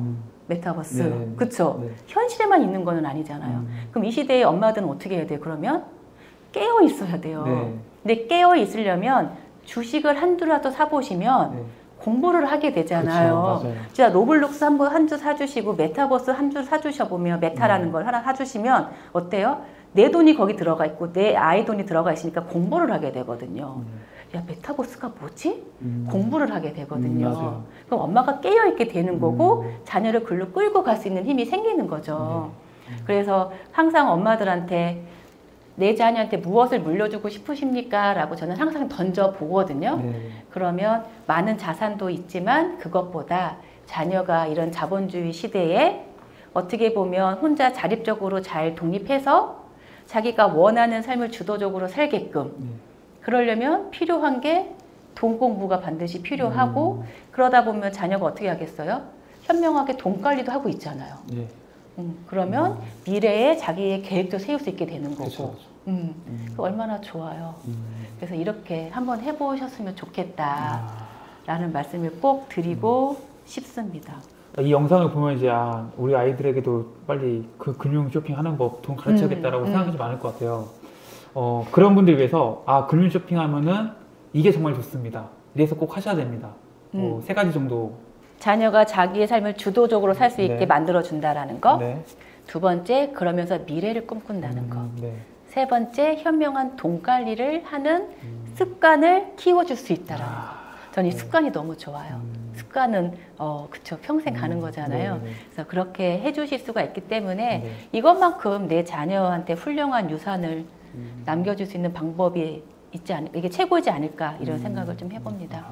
메타버스. 그쵸? 현실에만 있는 거는 아니잖아요. 그럼 이 시대의 엄마들은 어떻게 해야 돼요? 그러면 깨어 있어야 돼요. 근데 깨어 있으려면 주식을 한두라도 사보시면 공부를 하게 되잖아요. 진짜 로블록스 한 주 사주시고 메타버스 한 주 사주셔보면 메타라는 걸 하나 사주시면 어때요? 내 돈이 거기 들어가 있고 내 아이 돈이 들어가 있으니까 공부를 하게 되거든요. 야, 메타버스가 뭐지? 공부를 하게 되거든요. 그럼 엄마가 깨어있게 되는 거고 자녀를 글로 끌고 갈 수 있는 힘이 생기는 거죠. 그래서 항상 엄마들한테 내 자녀한테 무엇을 물려주고 싶으십니까? 라고 저는 항상 던져보거든요. 그러면 많은 자산도 있지만 그것보다 자녀가 이런 자본주의 시대에 어떻게 보면 혼자 자립적으로 잘 독립해서 자기가 원하는 삶을 주도적으로 살게끔 그러려면 필요한 게 돈 공부가 반드시 필요하고 그러다 보면 자녀가 어떻게 하겠어요? 현명하게 돈 관리도 하고 있잖아요. 그러면 미래에 자기의 계획도 세울 수 있게 되는 거고 얼마나 좋아요. 그래서 이렇게 한번 해보셨으면 좋겠다라는 말씀을 꼭 드리고 싶습니다. 이 영상을 보면 이제 우리 아이들에게도 빨리 그 금융 쇼핑하는 법 돈 가르쳐야겠다라고 생각하지 많을 것 같아요. 그런 분들 위해서 금융 쇼핑하면은 이게 정말 좋습니다. 이래서 꼭 하셔야 됩니다. 3가지 정도. 자녀가 자기의 삶을 주도적으로 살 수 있게 만들어준다라는 거. 2번째, 그러면서 미래를 꿈꾼다는 거. 3번째, 현명한 돈 관리를 하는 습관을 키워줄 수 있다라는 거. 전 이 습관이 너무 좋아요. 습관은 그쵸, 평생 가는 거잖아요. 그래서 그렇게 해주실 수가 있기 때문에 이것만큼 내 자녀한테 훌륭한 유산을 남겨줄 수 있는 방법이 이게 최고이지 않을까 이런 생각을 좀 해봅니다.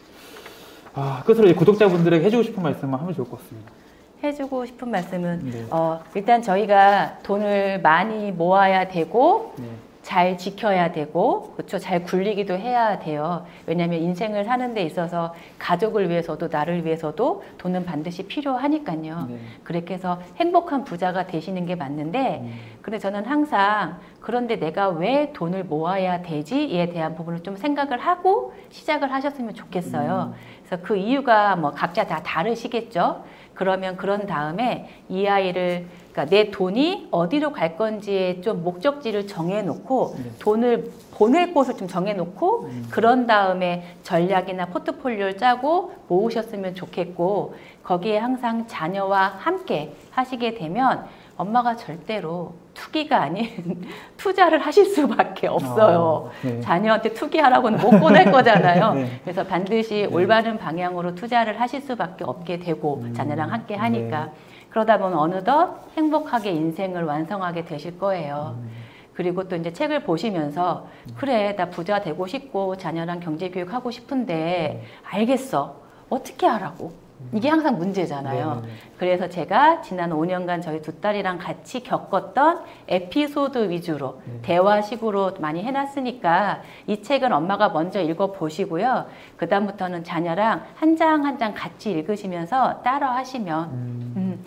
끝으로 이제 구독자분들에게 해주고 싶은 말씀을 하면 좋을 것 같습니다. 해주고 싶은 말씀은 일단 저희가 돈을 많이 모아야 되고 잘 지켜야 되고 그렇죠. 잘 굴리기도 해야 돼요. 왜냐하면 인생을 사는 데 있어서 가족을 위해서도 나를 위해서도 돈은 반드시 필요하니까요. 그렇게 해서 행복한 부자가 되시는 게 맞는데 근데 저는 항상 그런데 내가 왜 돈을 모아야 되지에 대한 부분을 좀 생각을 하고 시작을 하셨으면 좋겠어요. 그래서 그 이유가 각자 다 다르시겠죠. 그러면 그런 다음에 이 아이를 그러니까 내 돈이 어디로 갈 건지에 좀 목적지를 정해놓고 네. 돈을 보낼 곳을 좀 정해놓고 그런 다음에 전략이나 포트폴리오를 짜고 모으셨으면 좋겠고 거기에 항상 자녀와 함께 하시게 되면 엄마가 절대로 투기가 아닌 투자를 하실 수밖에 없어요. 네. 자녀한테 투기하라고는 못 보낼 거잖아요. 네. 그래서 반드시 올바른 방향으로 투자를 하실 수밖에 없게 되고 자녀랑 함께 하니까 네. 그러다 보면 어느덧 행복하게 인생을 완성하게 되실 거예요. 그리고 또 이제 책을 보시면서 그래 나 부자 되고 싶고 자녀랑 경제교육 하고 싶은데 알겠어. 어떻게 하라고? 이게 항상 문제잖아요. 네네네. 그래서 제가 지난 5년간 저희 두 딸이랑 같이 겪었던 에피소드 위주로 대화식으로 많이 해놨으니까 이 책은 엄마가 먼저 읽어보시고요. 그 다음부터는 자녀랑 한 장 한 장 같이 읽으시면서 따라하시면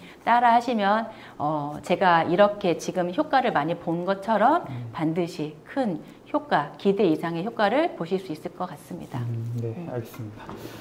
제가 이렇게 지금 효과를 많이 본 것처럼 반드시 큰 효과, 기대 이상의 효과를 보실 수 있을 것 같습니다. 네, 알겠습니다.